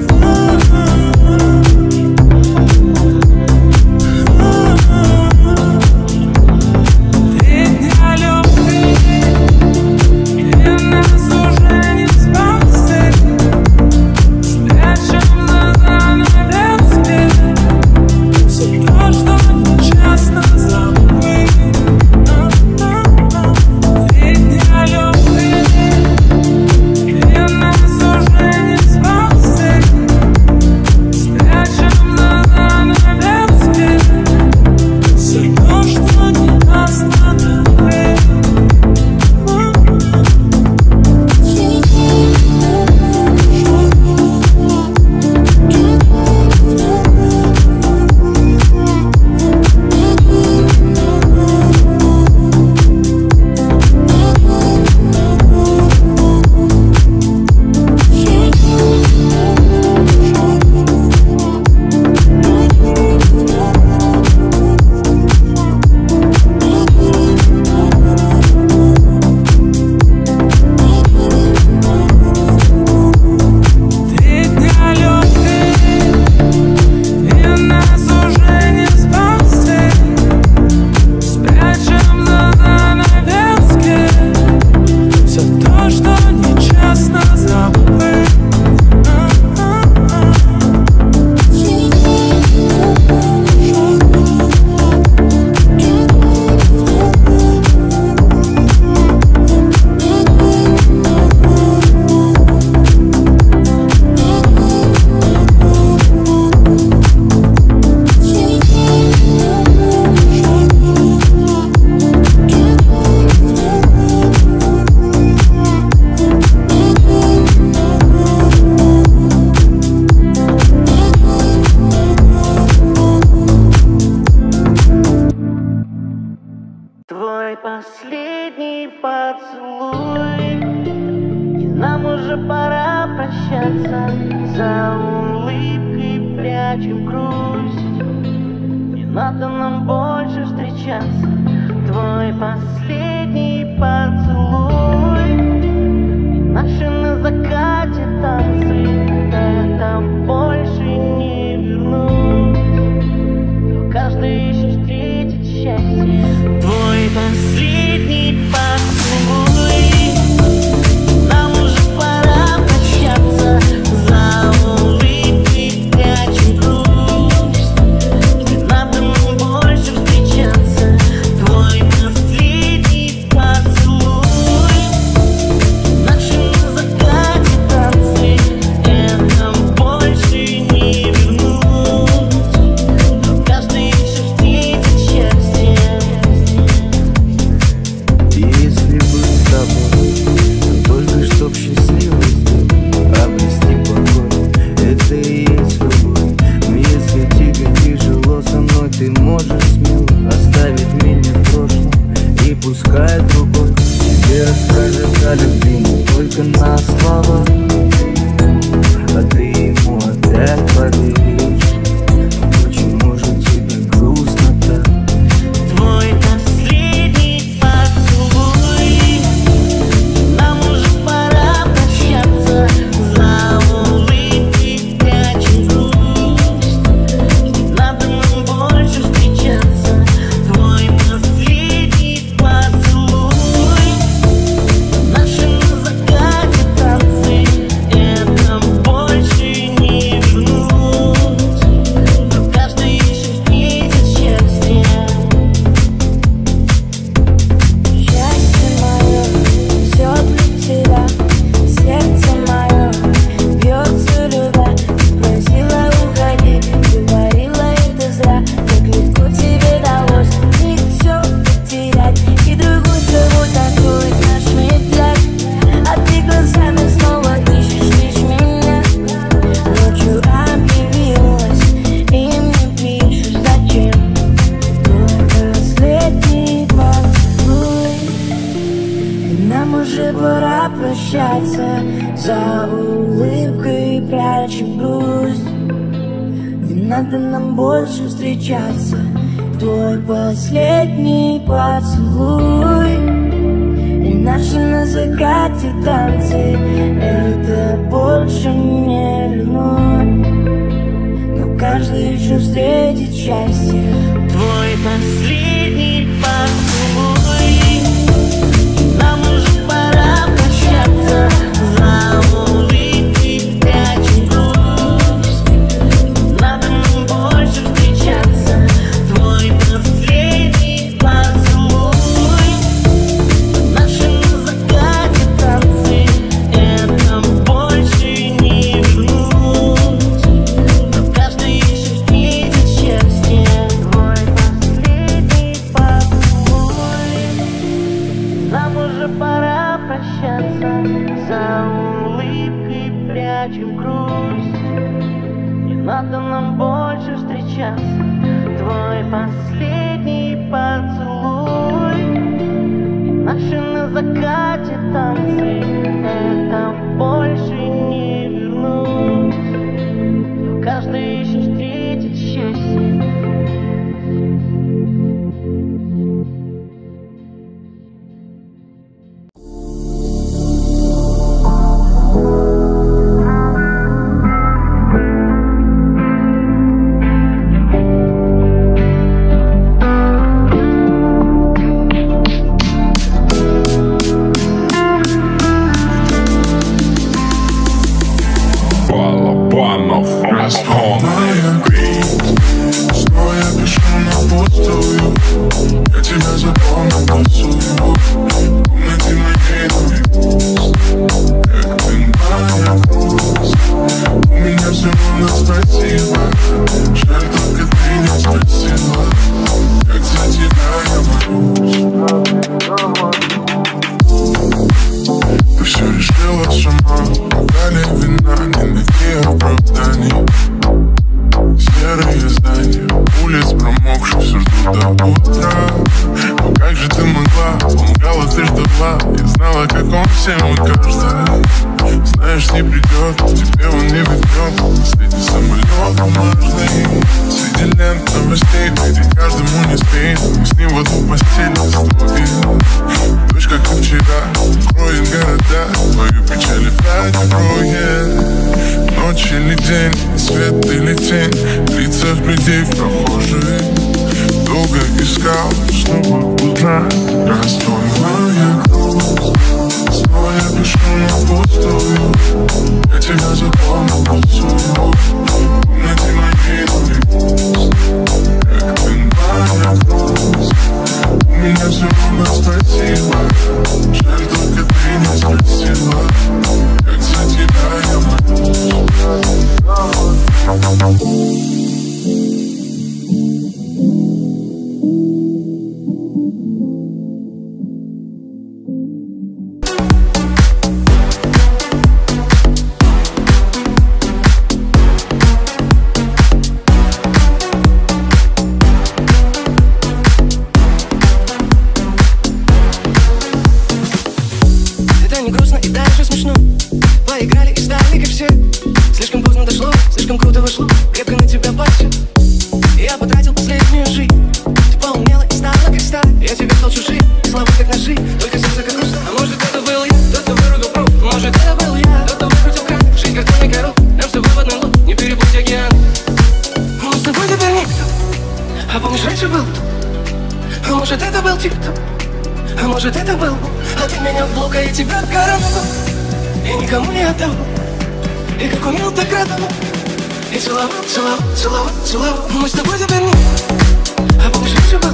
Три дня любви, и нас уже не спасти. Спрячем глаза на детстве. Все то, что нечестно забыть. Три дня любви, и нас уже не спасти. Спрячем глаза на детстве. Все то, что не остановить. Три дня любви, и нас уже не спасти. Спрячем глаза на детстве. Все то, что нечестно забыть. Твой последний поцелуй, и нам уже пора прощаться. За улыбкой прячем грусть, не надо нам больше встречаться. Твой последний поцелуй, и наши на закате танцы, это больше не вернуть. Но каждый ищет встретить счастье. Твой последний поцелуй, нам уже пора прощаться. За улыбкой прячем грусть, не надо нам больше встречаться. Твой последний поцелуй, наши на закате танцы, это больше не вернуть. Но каждый ищет встретить счастье. Если бы с тобой, то только чтоб счастливой обрести покой, это и есть любовь. Но если тебе тяжело со мной, ты можешь смело оставить меня в прошлом и пускай другой тебе расскажет о любви не только на слова, а ты ему опять как поверишь. Почему же тебе грустно так? Твой последний поцелуй, нам уже пора прощаться. За улыбкой прячем грусть, не надо нам больше встречаться. Твой последний поцелуй, наши на закате танцы, это больше не вернуть. Но каждый ищет встретит счастье. Счастье мое, все для тебя. Сердце мое бьется любя. Просила уходи, говорила это зря. Как легко тебе далось не все потерять. И другой с тобой танцует наш медляк. А ты глазами снова ищешь лишь меня. Ночью объявилась и мне пишешь зачем. Твой последний поцелуй, и нам уже пора прощаться. За улыбкой прячем грусть, не надо нам больше встречаться. Твой последний поцелуй и наши на закате танцы, это больше не вернуть. Но каждый еще встретит счастье. Твой последний поцелуй, нам уже пора прощаться. За улыбкой прячем грусть, надо нам больше встречаться. Твой последний поцелуй, наши на закате танцы, это больше не вернуть. Но каждый еще встретит счастье. Твой последний поцелуй, нам уже пора прощаться. За улыбкой прячем грусть, не надо нам больше встречаться. Твой последний поцелуй, наши на закате танцы, это больше не вернуть. Но каждый еще встретит счастье. Балабанов, Ростов. Моя жизнь, снова я пишу на пустую. Я тебя запомнил косую. Комнате моей новый как ты моя грусть. У меня все равно спасибо. Жаль, только ты не спросила, как за тебя я молюсь. Ты все решила сама, дали вина, не найти оправданий. Серые здания, улиц промокших, все ждут до утра. Но как же ты могла, помогала, ты ждала. Я знала, как он всем каждый. Знаешь, не придет, тебе он не ведет. Последний самолет бумажный, среди лент новостей, найти каждому не спит. Мы с ним в одну постель ступим. Дождь, как и вчера, кроет города. Твою печаль опять кроет. Ночь или день, свет или тень, в лицах людей прохожие. Долго искал, чтобы узнать, растой моя грусть. Снова я пишу на пустую. Я тебя запомнил косую. Комнате моей новый пуст, как ты моя грусть. У меня все равно спасибо. Жаль, только ты не спросила, как за тебя я молюсь. Это не грустно и даже смешно. Поиграли и стали как все. Слишком поздно дошло, слишком круто вышло. Крепко на тебя пальцы. Я потратил последнюю жизнь. Ты поумнела и стала как сталь. Я тебе стал чужим, слова как ножи. Только сердце как грустно. А может это был я, тот, кто вырубил пруд. Может это был я, тот, кто выкрутил кран. Жизнь как тонкий король, нам с тобой в одной лодке. Не перепутать океан. Мы с тобой теперь никто. А помнишь, раньше был кто? А может это был тип-топ? А может это был? А ты меня в блок, а я тебя коронавал. И никому не отдал. И как умел, так радовал. И целовал, целовал, целовал, целовал. Мы с тобой теперь не. А помнишь, раньше был?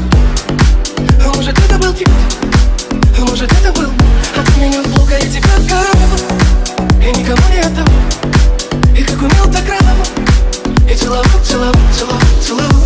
А может это был тип? А может это был? А ты меня в блок, а я тебя коронавал. И никому не отдал. И как умел, так радовал. И целовал, целовал, целовал, целовал.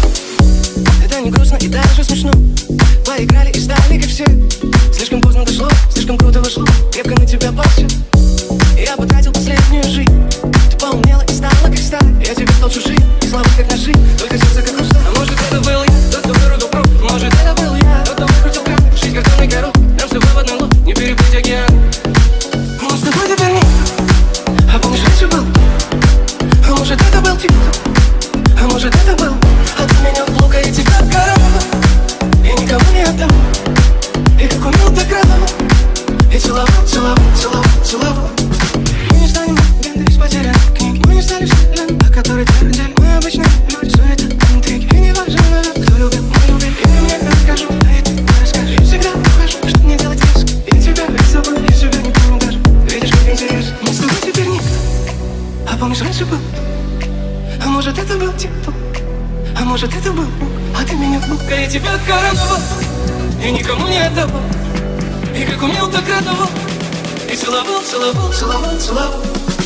Это не грустно и даже смешно. Поиграли и стали как все. Слишком поздно дошло, слишком круто вышло. Крепко на тебя пальцы. Я потратил последнюю жизнь. Ты поумнела и стала как сталь. Я тебе стал чужим, и слова как ножи. Только сердце как хрусталь. А может это был я, тот, кто вырубил пруд. Может это был я, тот, кто выкрутил кран. Жизнь как тонкий король, нам с тобой в одной лодке. Не перепутать океан. Мы с тобой теперь не. А помнишь, раньше был? А может это был тип? А может это был? А ты меня в блок, а я тебя коронавал. И никому не отдал. И как умел, так радовал. И целовал, целовал, целовал, целовал. Мы не станем легендой из потерянных книг. Мы не стали вселенной, о которой твердили. Мы обычные люди, суета, интриги. И не важно, кто любил, мы любим. И я мне расскажу, а и ты расскажешь. Я всегда ухожу, что мне делать резко. Я тебя ведь забыл, я себя не помню даже. Видишь, как интересно. Мы с тобой теперь никто. А помнишь, раньше был? А может это был тип-топ? А может это был Бог? А ты меня в блок, а я тебя коронавал. И никому не отдавал. И как умел, так радовал. И целовал, целовал, целовал, целовал.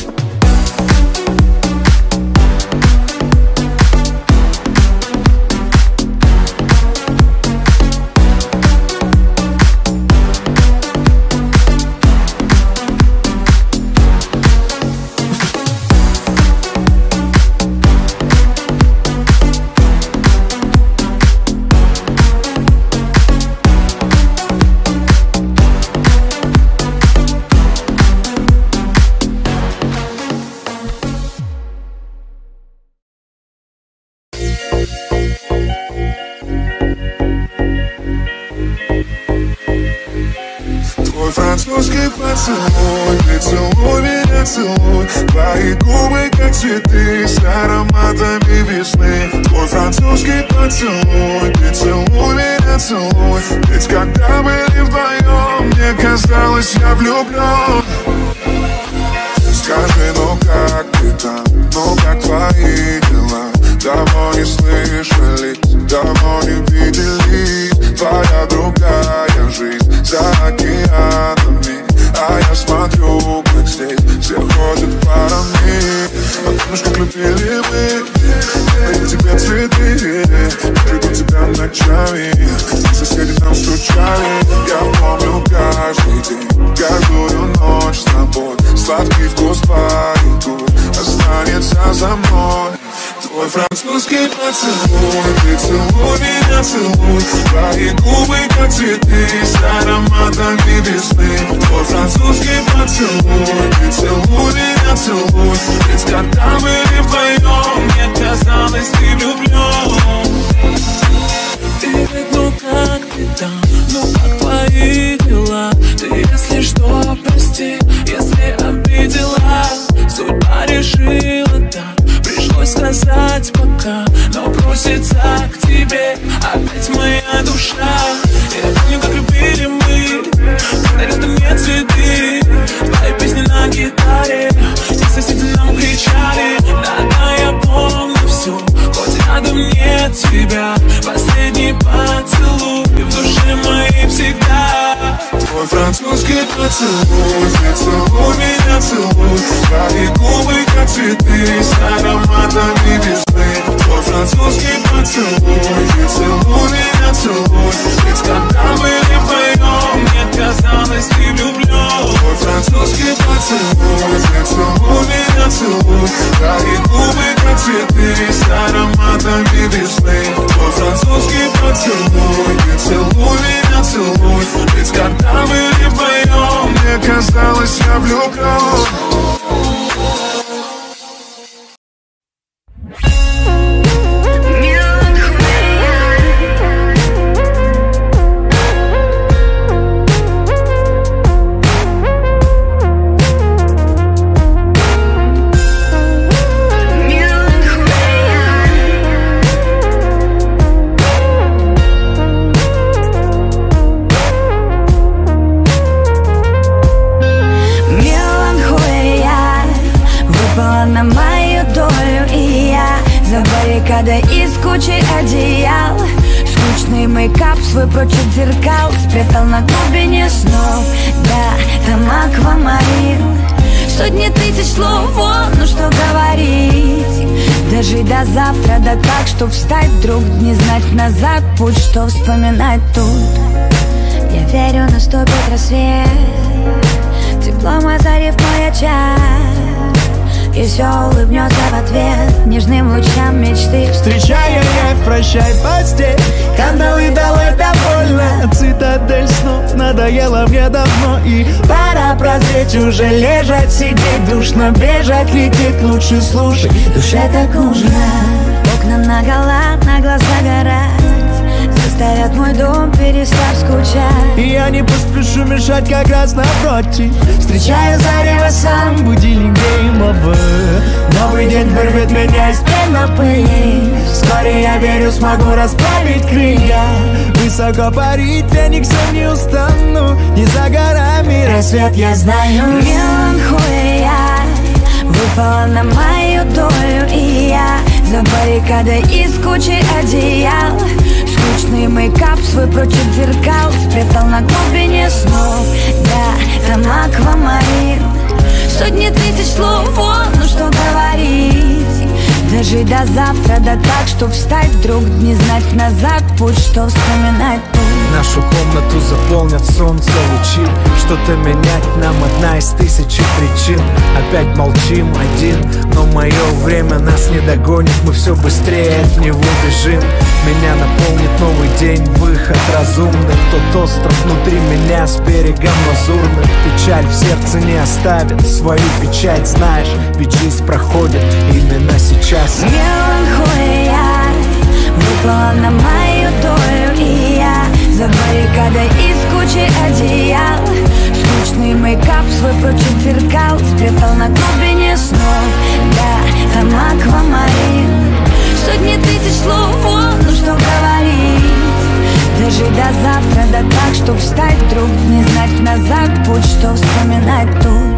Французский поцелуй, ты целуй меня, целуй. Твои губы, как цветы, с ароматами весны. Твой французский поцелуй, ты целуй меня, целуй. Ведь когда были вдвоем, мне казалось, я влюблен. Скажи, ну как ты там, ну как твои дела? Давно не слышали, давно не видели. Твоя другая жизнь за океанами. А я смотрю, как здесь все ходят парами. А помнишь, как любили мы? Дарю тебе цветы, жду тебя ночами. Соседи там стучали. Я помню каждый день, каждую ночь с тобой. Сладкий вкус твоих губ останется за мной. Твой французский поцелуй, ты целуй меня, целуй. Твои губы, как цветы, с ароматами весны. Твой французский поцелуй, ты целуй меня, целуй. Ведь когда были вдвоем, мне казалось, ты влюблен. Ты ведь ну как ты там, ну как твои дела? Ты если что, прости, если обидела. Судьба решила так, пришлось сказать пока. Но броситься к тебе опять моя душа. Я помню, как любили мы, когда рядом нет цветы. Твои песни на гитаре, все соседи нам кричали. Да-да, я помню все, хоть рядом нет тебя. Последний поцелуй в душе моей всегда. Твой французский поцелуй, ты целуй меня, целуй. Твои губы, как цветы, с ароматами весны. Твой французский поцелуй, ты целуй меня, целуй. Ведь когда были вдвоем, мне казалось, ты влюблен. Твой французский поцелуй, ты целуй меня, целуй. Твои губы, как цветы, с ароматами весны. Твой французский поцелуй, ты целуй меня, целуй. Ведь когда были вдвоем, мне казалось, баррикады из кучи одеял. Скучный мейкап свой прочь от зеркал спрятал на глубине снов. Да, там аквамарин. Сотни тысяч слов, о, ну что говорить. Дожить до завтра, да так, что встать вдруг, не знать назад путь, что вспоминать тут. Я верю, наступит рассвет, теплом озарив мой очаг, и все улыбнется в ответ нежным лучам мечты. Встречая я в прощай постель, кандалы долой довольно, цитадель снов надоела мне давно, и пора прозреть, уже лежать, сидеть душно, бежать, лететь, лучше слушай, душе так нужно. Окна наголо, на глаз загорать, заставят мой дом, перестав скучать. И я не поспешу мешать, как раз напротив. Встречаю зарево сам, будильник геймовый. Новый день вырвет меня из плена пыли. Вскоре, я верю, смогу расправить крылья, высоко парить, фениксом не устану. Не за горами рассвет, я знаю. Меланхолия выпала на мою долю, и я за баррикадой из кучи одеял. Скучный мейкап свой прочь от зеркал спрятал на глубине снов. Да, там аквамарин. Сотни тысяч слов, о, ну что говорить. Дожить до завтра, да так, что встать вдруг, не знать назад путь, что вспоминать тут. Нашу комнату заполнят солнце лучи. Что-то менять нам одна из тысячи причин. Опять молчим один, но мое время нас не догонит. Мы все быстрее от него бежим. Меня наполнит новый день, выход разумный. Тот остров внутри меня с берегом лазурным. Печаль в сердце не оставит, свою печать знаешь, ведь жизнь проходит именно сейчас. Меланхолия выпала на мою долю, и я за баррикадой из кучи одеял. Скучный мейкап свой прочь от зеркал спрятал на глубине снов. Да, там аквамарин. Сотни тысяч слов, о, ну что говорить. Дожить до завтра, да так, что встать вдруг, не знать назад путь, что вспоминать тут.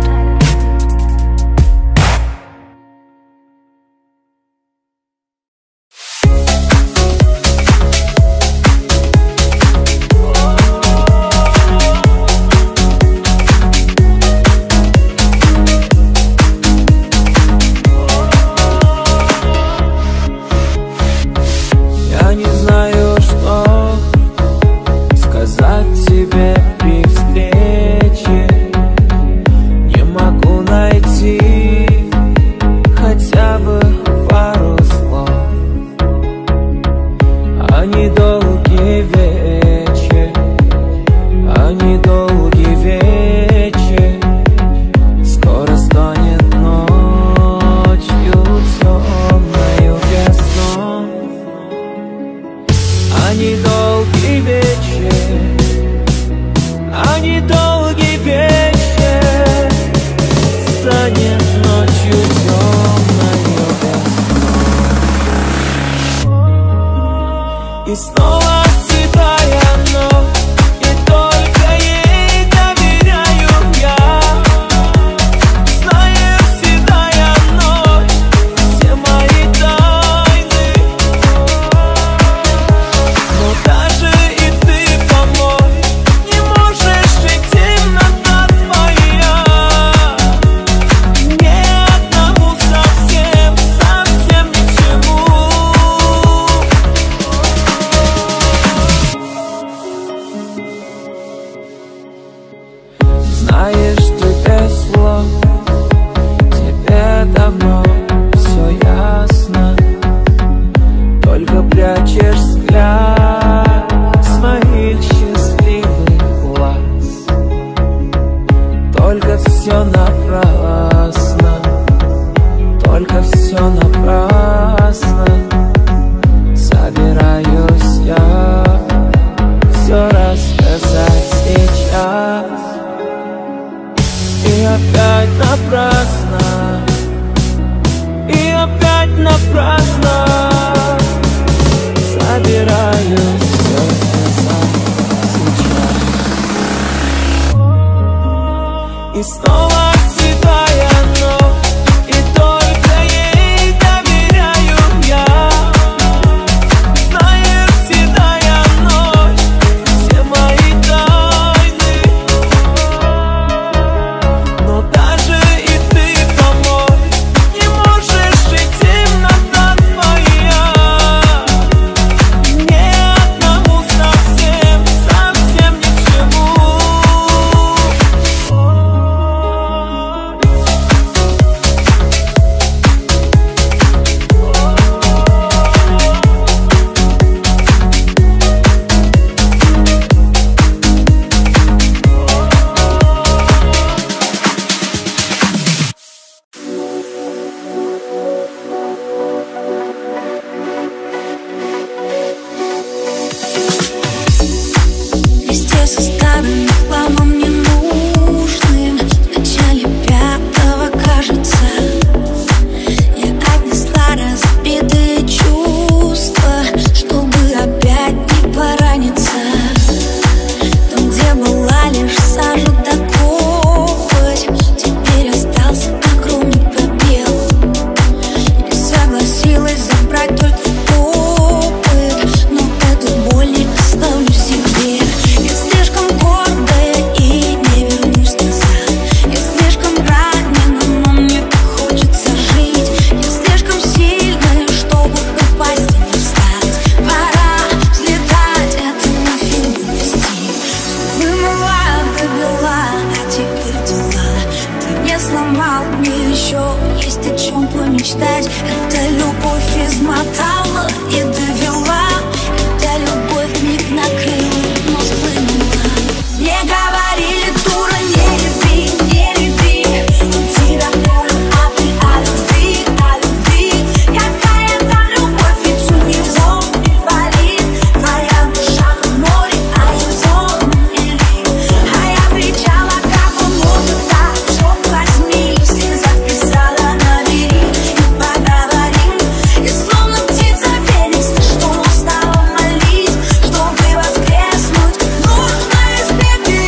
не сломал, мне еще есть о чем помечтать. Эта любовь измотала и довела, эта любовь вмиг накрыла, но сплынула. Мне говорили, дура, не люби, не люби, у тебя поле, а ты о любви, о любви. Какая там любовь, ведь у него инвалид, твоя душа в море, а его мели. А я кричала, как он может так, черт возьми, если записала, набери и поговорим. И словно птица феникс, ты что устала молить, чтобы воскреснуть, нужно избегать.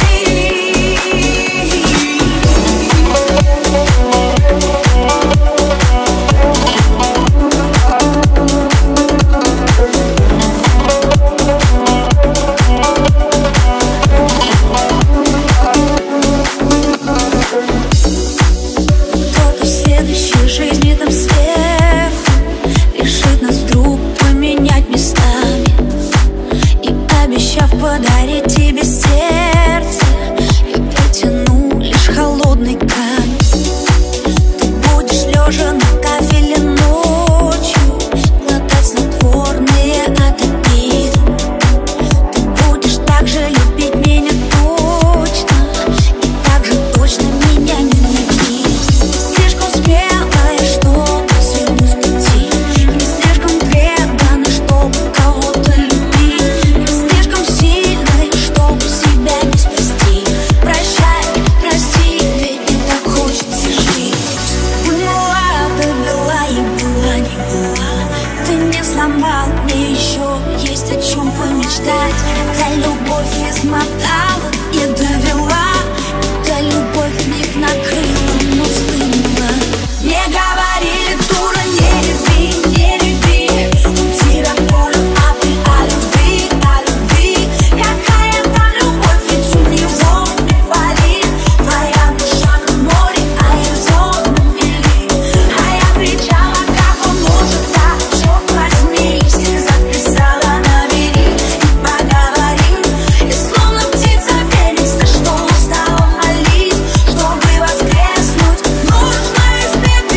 Кто-то в следующей жизни там сверху решит нас вдруг поменять местами и, обещав подарить тебе сердце, я протяну лишь холодный камень. Ты будешь лежа на кафеле ночью глотать снотворные от обиды. Ты будешь так же любить меня точно и так же точно меня ненавидеть. Слишком смелая, чтобы свернуть с пути, не слишком преданная, чтобы кого-то любить, не слишком сильная, чтобы себя не спасти. Прощай, прости, ведь не так хочется жить. Была, довела и была, не была. Ты не сломал, мне еще есть о чем помечтать. Эта любовь измотала и довела, эта любовь вмиг накрыла, но сплынула. Мне говорили, дура, не люби, не люби, у тебя поле, а ты о любви, о любви. Какая там любовь, ведь у него инвалид, твоя душа в море, а его мели. А я кричала, как он может так, черт возьми, если записала, набери и поговорим. И словно птица феникс, ты что устала молить, чтобы воскреснуть, нужно избегать.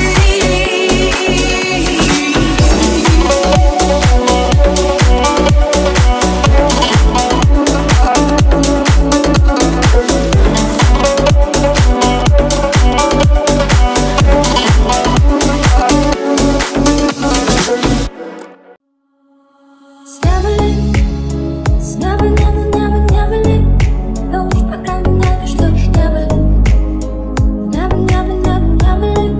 Снова, небо, небо, небо ли, но уж пока меня ты ждешь, небо ли. Небо, небо, небо, небо ли,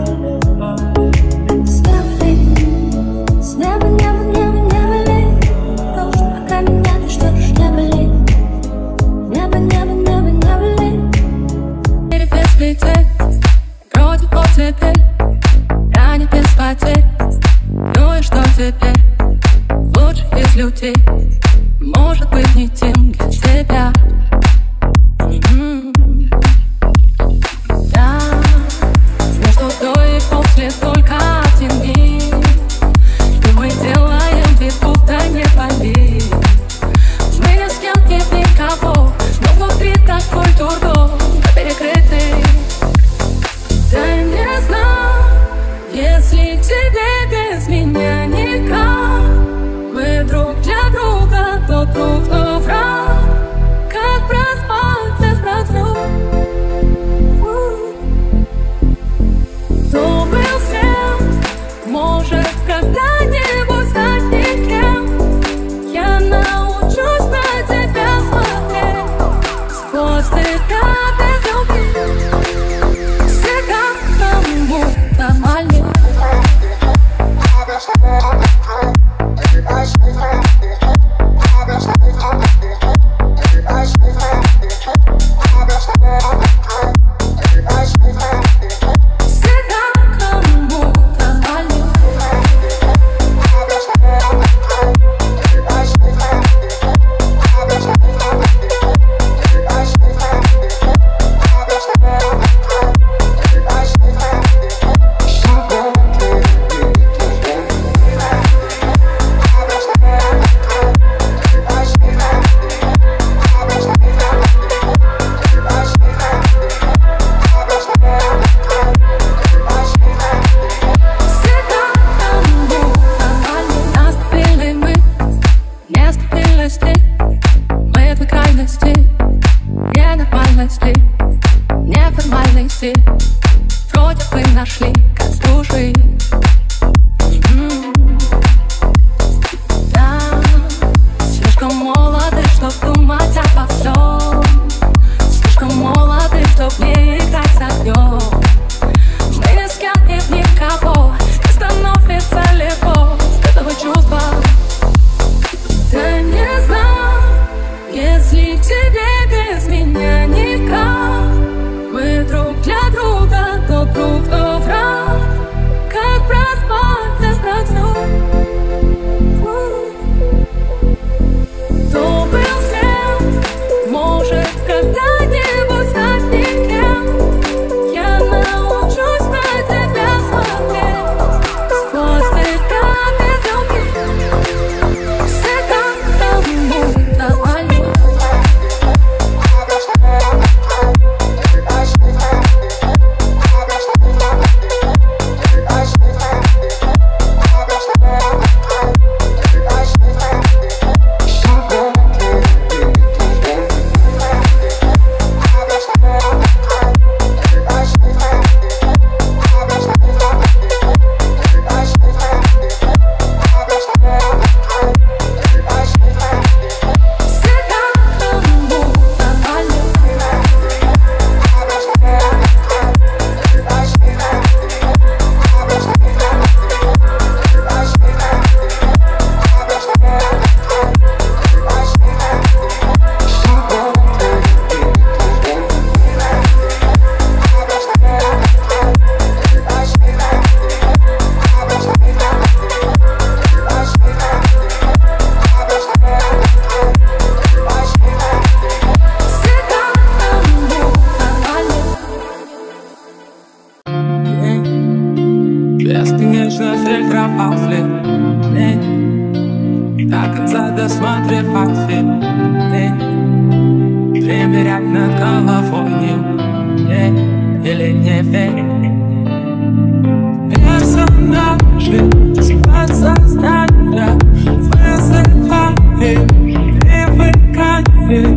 с неба ли. С неба, небо, небо, небо ли, но уж пока меня ты ждешь, небо ли. Небо, небо, небо, небо ли. Без плетей, вроде оттепель, ранее без потерь. Ну и что теперь? Лучше из людей, может быть, не тем для тебя. М-м. Да, между до и после только один миг, и мы делаем вид, будто не болит. Мы не с кем нет никого, но внутри такой дурдом, перекрытый. Да не знаю, если тебе без меня никак, мы друг для друга. произошли, как стужи. М. Да, слишком молоды, чтоб думать обо всем. Слишком молоды, чтоб не играть с огнем. Мы ни с кем и в никого не становится легко с этого чувства. Да не знаю, если тебе без меня никак. Мы друг для друга, то друг, то враг. Как проспаться сразу. То был свет, может когда-нибудь стать никем. Я научусь на тебя смотреть сквозь века без любви. Всегда кому-то валю. Бесконечно фильтровал след, до конца досмотрев ответ. Примерять над головой не или не верь. Персонажи с подсознания вызывали привыкание.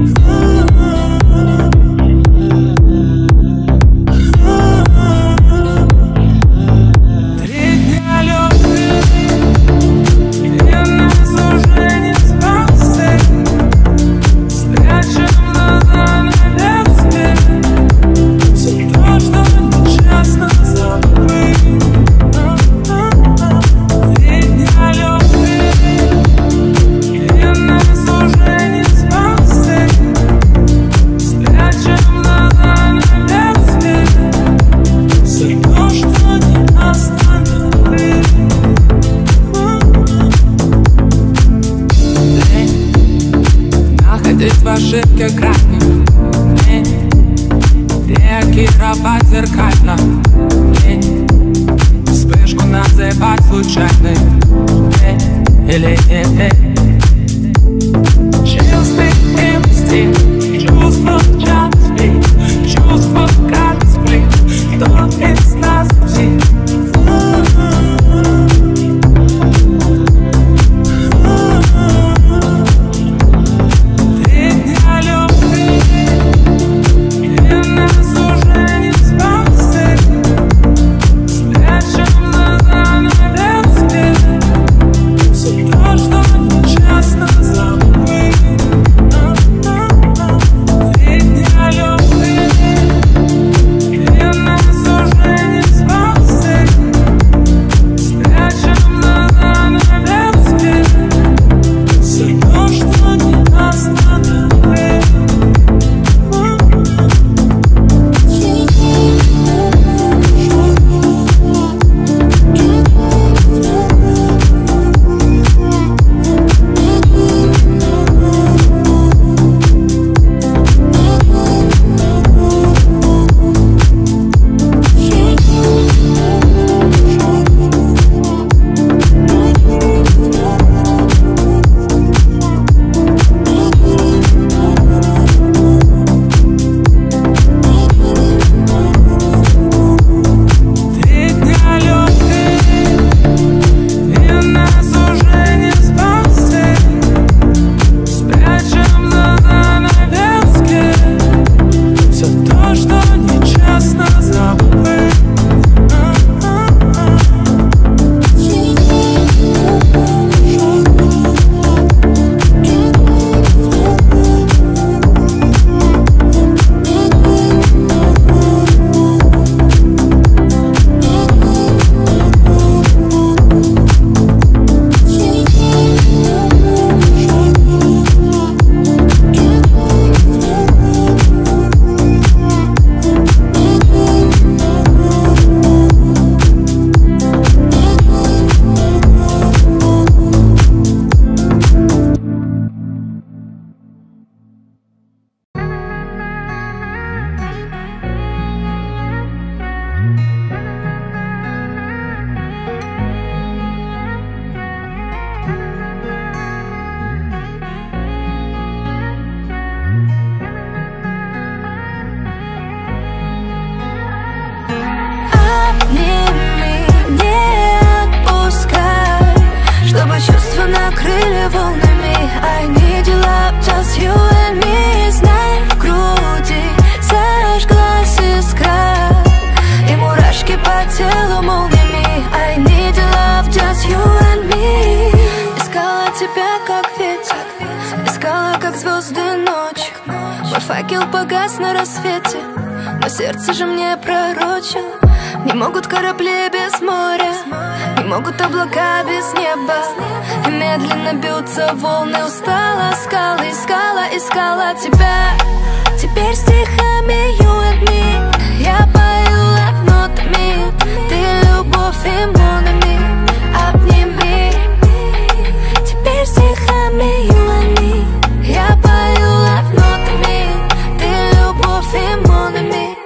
Ошибки крайне реагировать зеркально, вспышку называть случайной или не. Чистый инстинкт, чувство части, чувство как сплит. Кто из нас псих? Все то, что нечестно забыть. накрыли волнами. I need your love, just you and me. Знай, в груди зажглась искра, и мурашки по телу молниями. I need your love, just you and me. Искала тебя как ветер, искала как звезды ночь. Мой факел погас на рассвете, но сердце же мне пророчило. Не могут корабли без моря, не могут облака без неба. И медленно бьются волны, устала скалы. Искала, искала тебя. Теперь стихами you and me я пою love нотами. Ты любовь и mon ami, обними. Теперь стихами you and me я пою love нотами. Ты любовь и mon ami.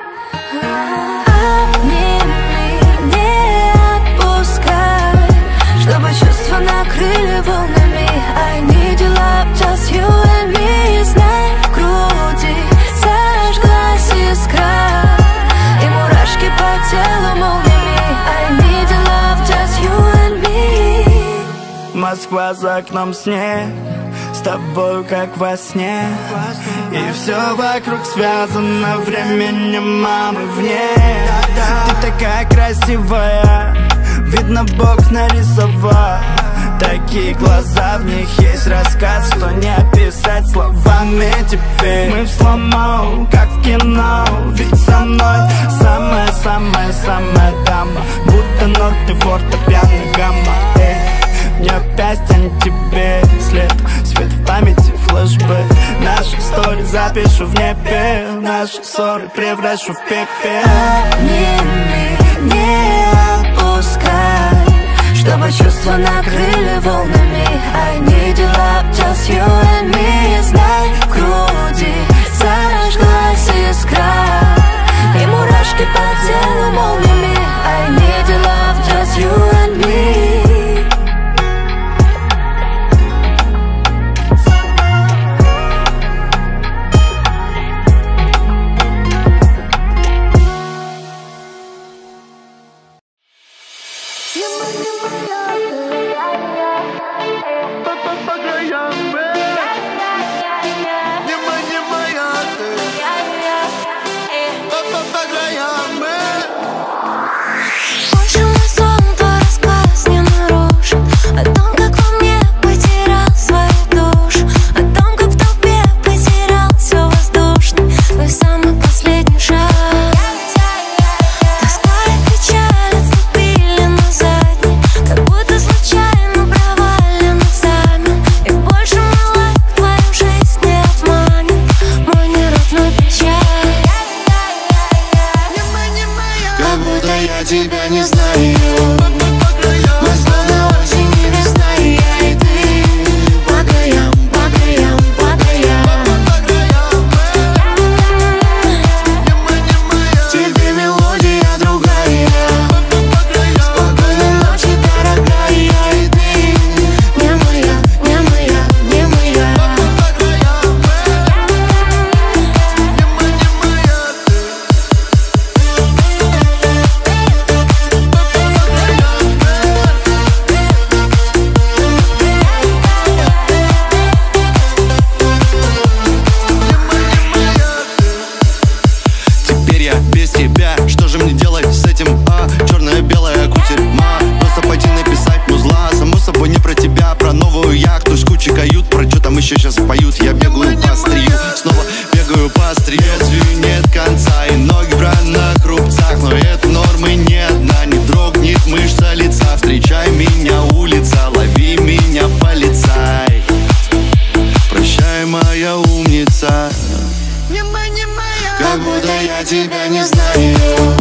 Чувства накрыли волнами. I need your love, just you and me. Знай, в груди зажглась искра, и мурашки по телу молниями. I need your love, just you and me. Москва за окном снег, с тобою как во сне, и все вокруг связано временем, мамы вне. Ты такая красивая, видно, Бог нарисовал. Такие глаза, в них есть рассказ, что не описать словами теперь. Мы в сломо, как в кино, ведь со мной самая-самая-самая дама. Будто ноты фортепиано гамма. Эй, мне опять тянет тебе след, свет в памяти, флешбэк. Наши истории запишу в небе, наши ссоры превращу в пепел. Обними, не отпускай, чтобы чувства накрыли волнами. I need your love, just you and me. Знай, в груди зажглась искра, и мурашки по телу молниями. I need your love, just you and me. Тебя не знаю, мы словно осень и весна, и я и ты по краям, по краям, по краям. В тебе мелодия другая. Спокойной ночи, дорогая, я и ты не моя, не моя, не моя. Сейчас поют, я бегаю по острию, снова бегаю по острию. Лезвию нет конца и ноги в ранах рубцах, но это нормы ни одна не дрогнет мышца лица. Встречай меня, улица, лови меня, полицай. Прощай, моя умница, как будто я тебя не знаю.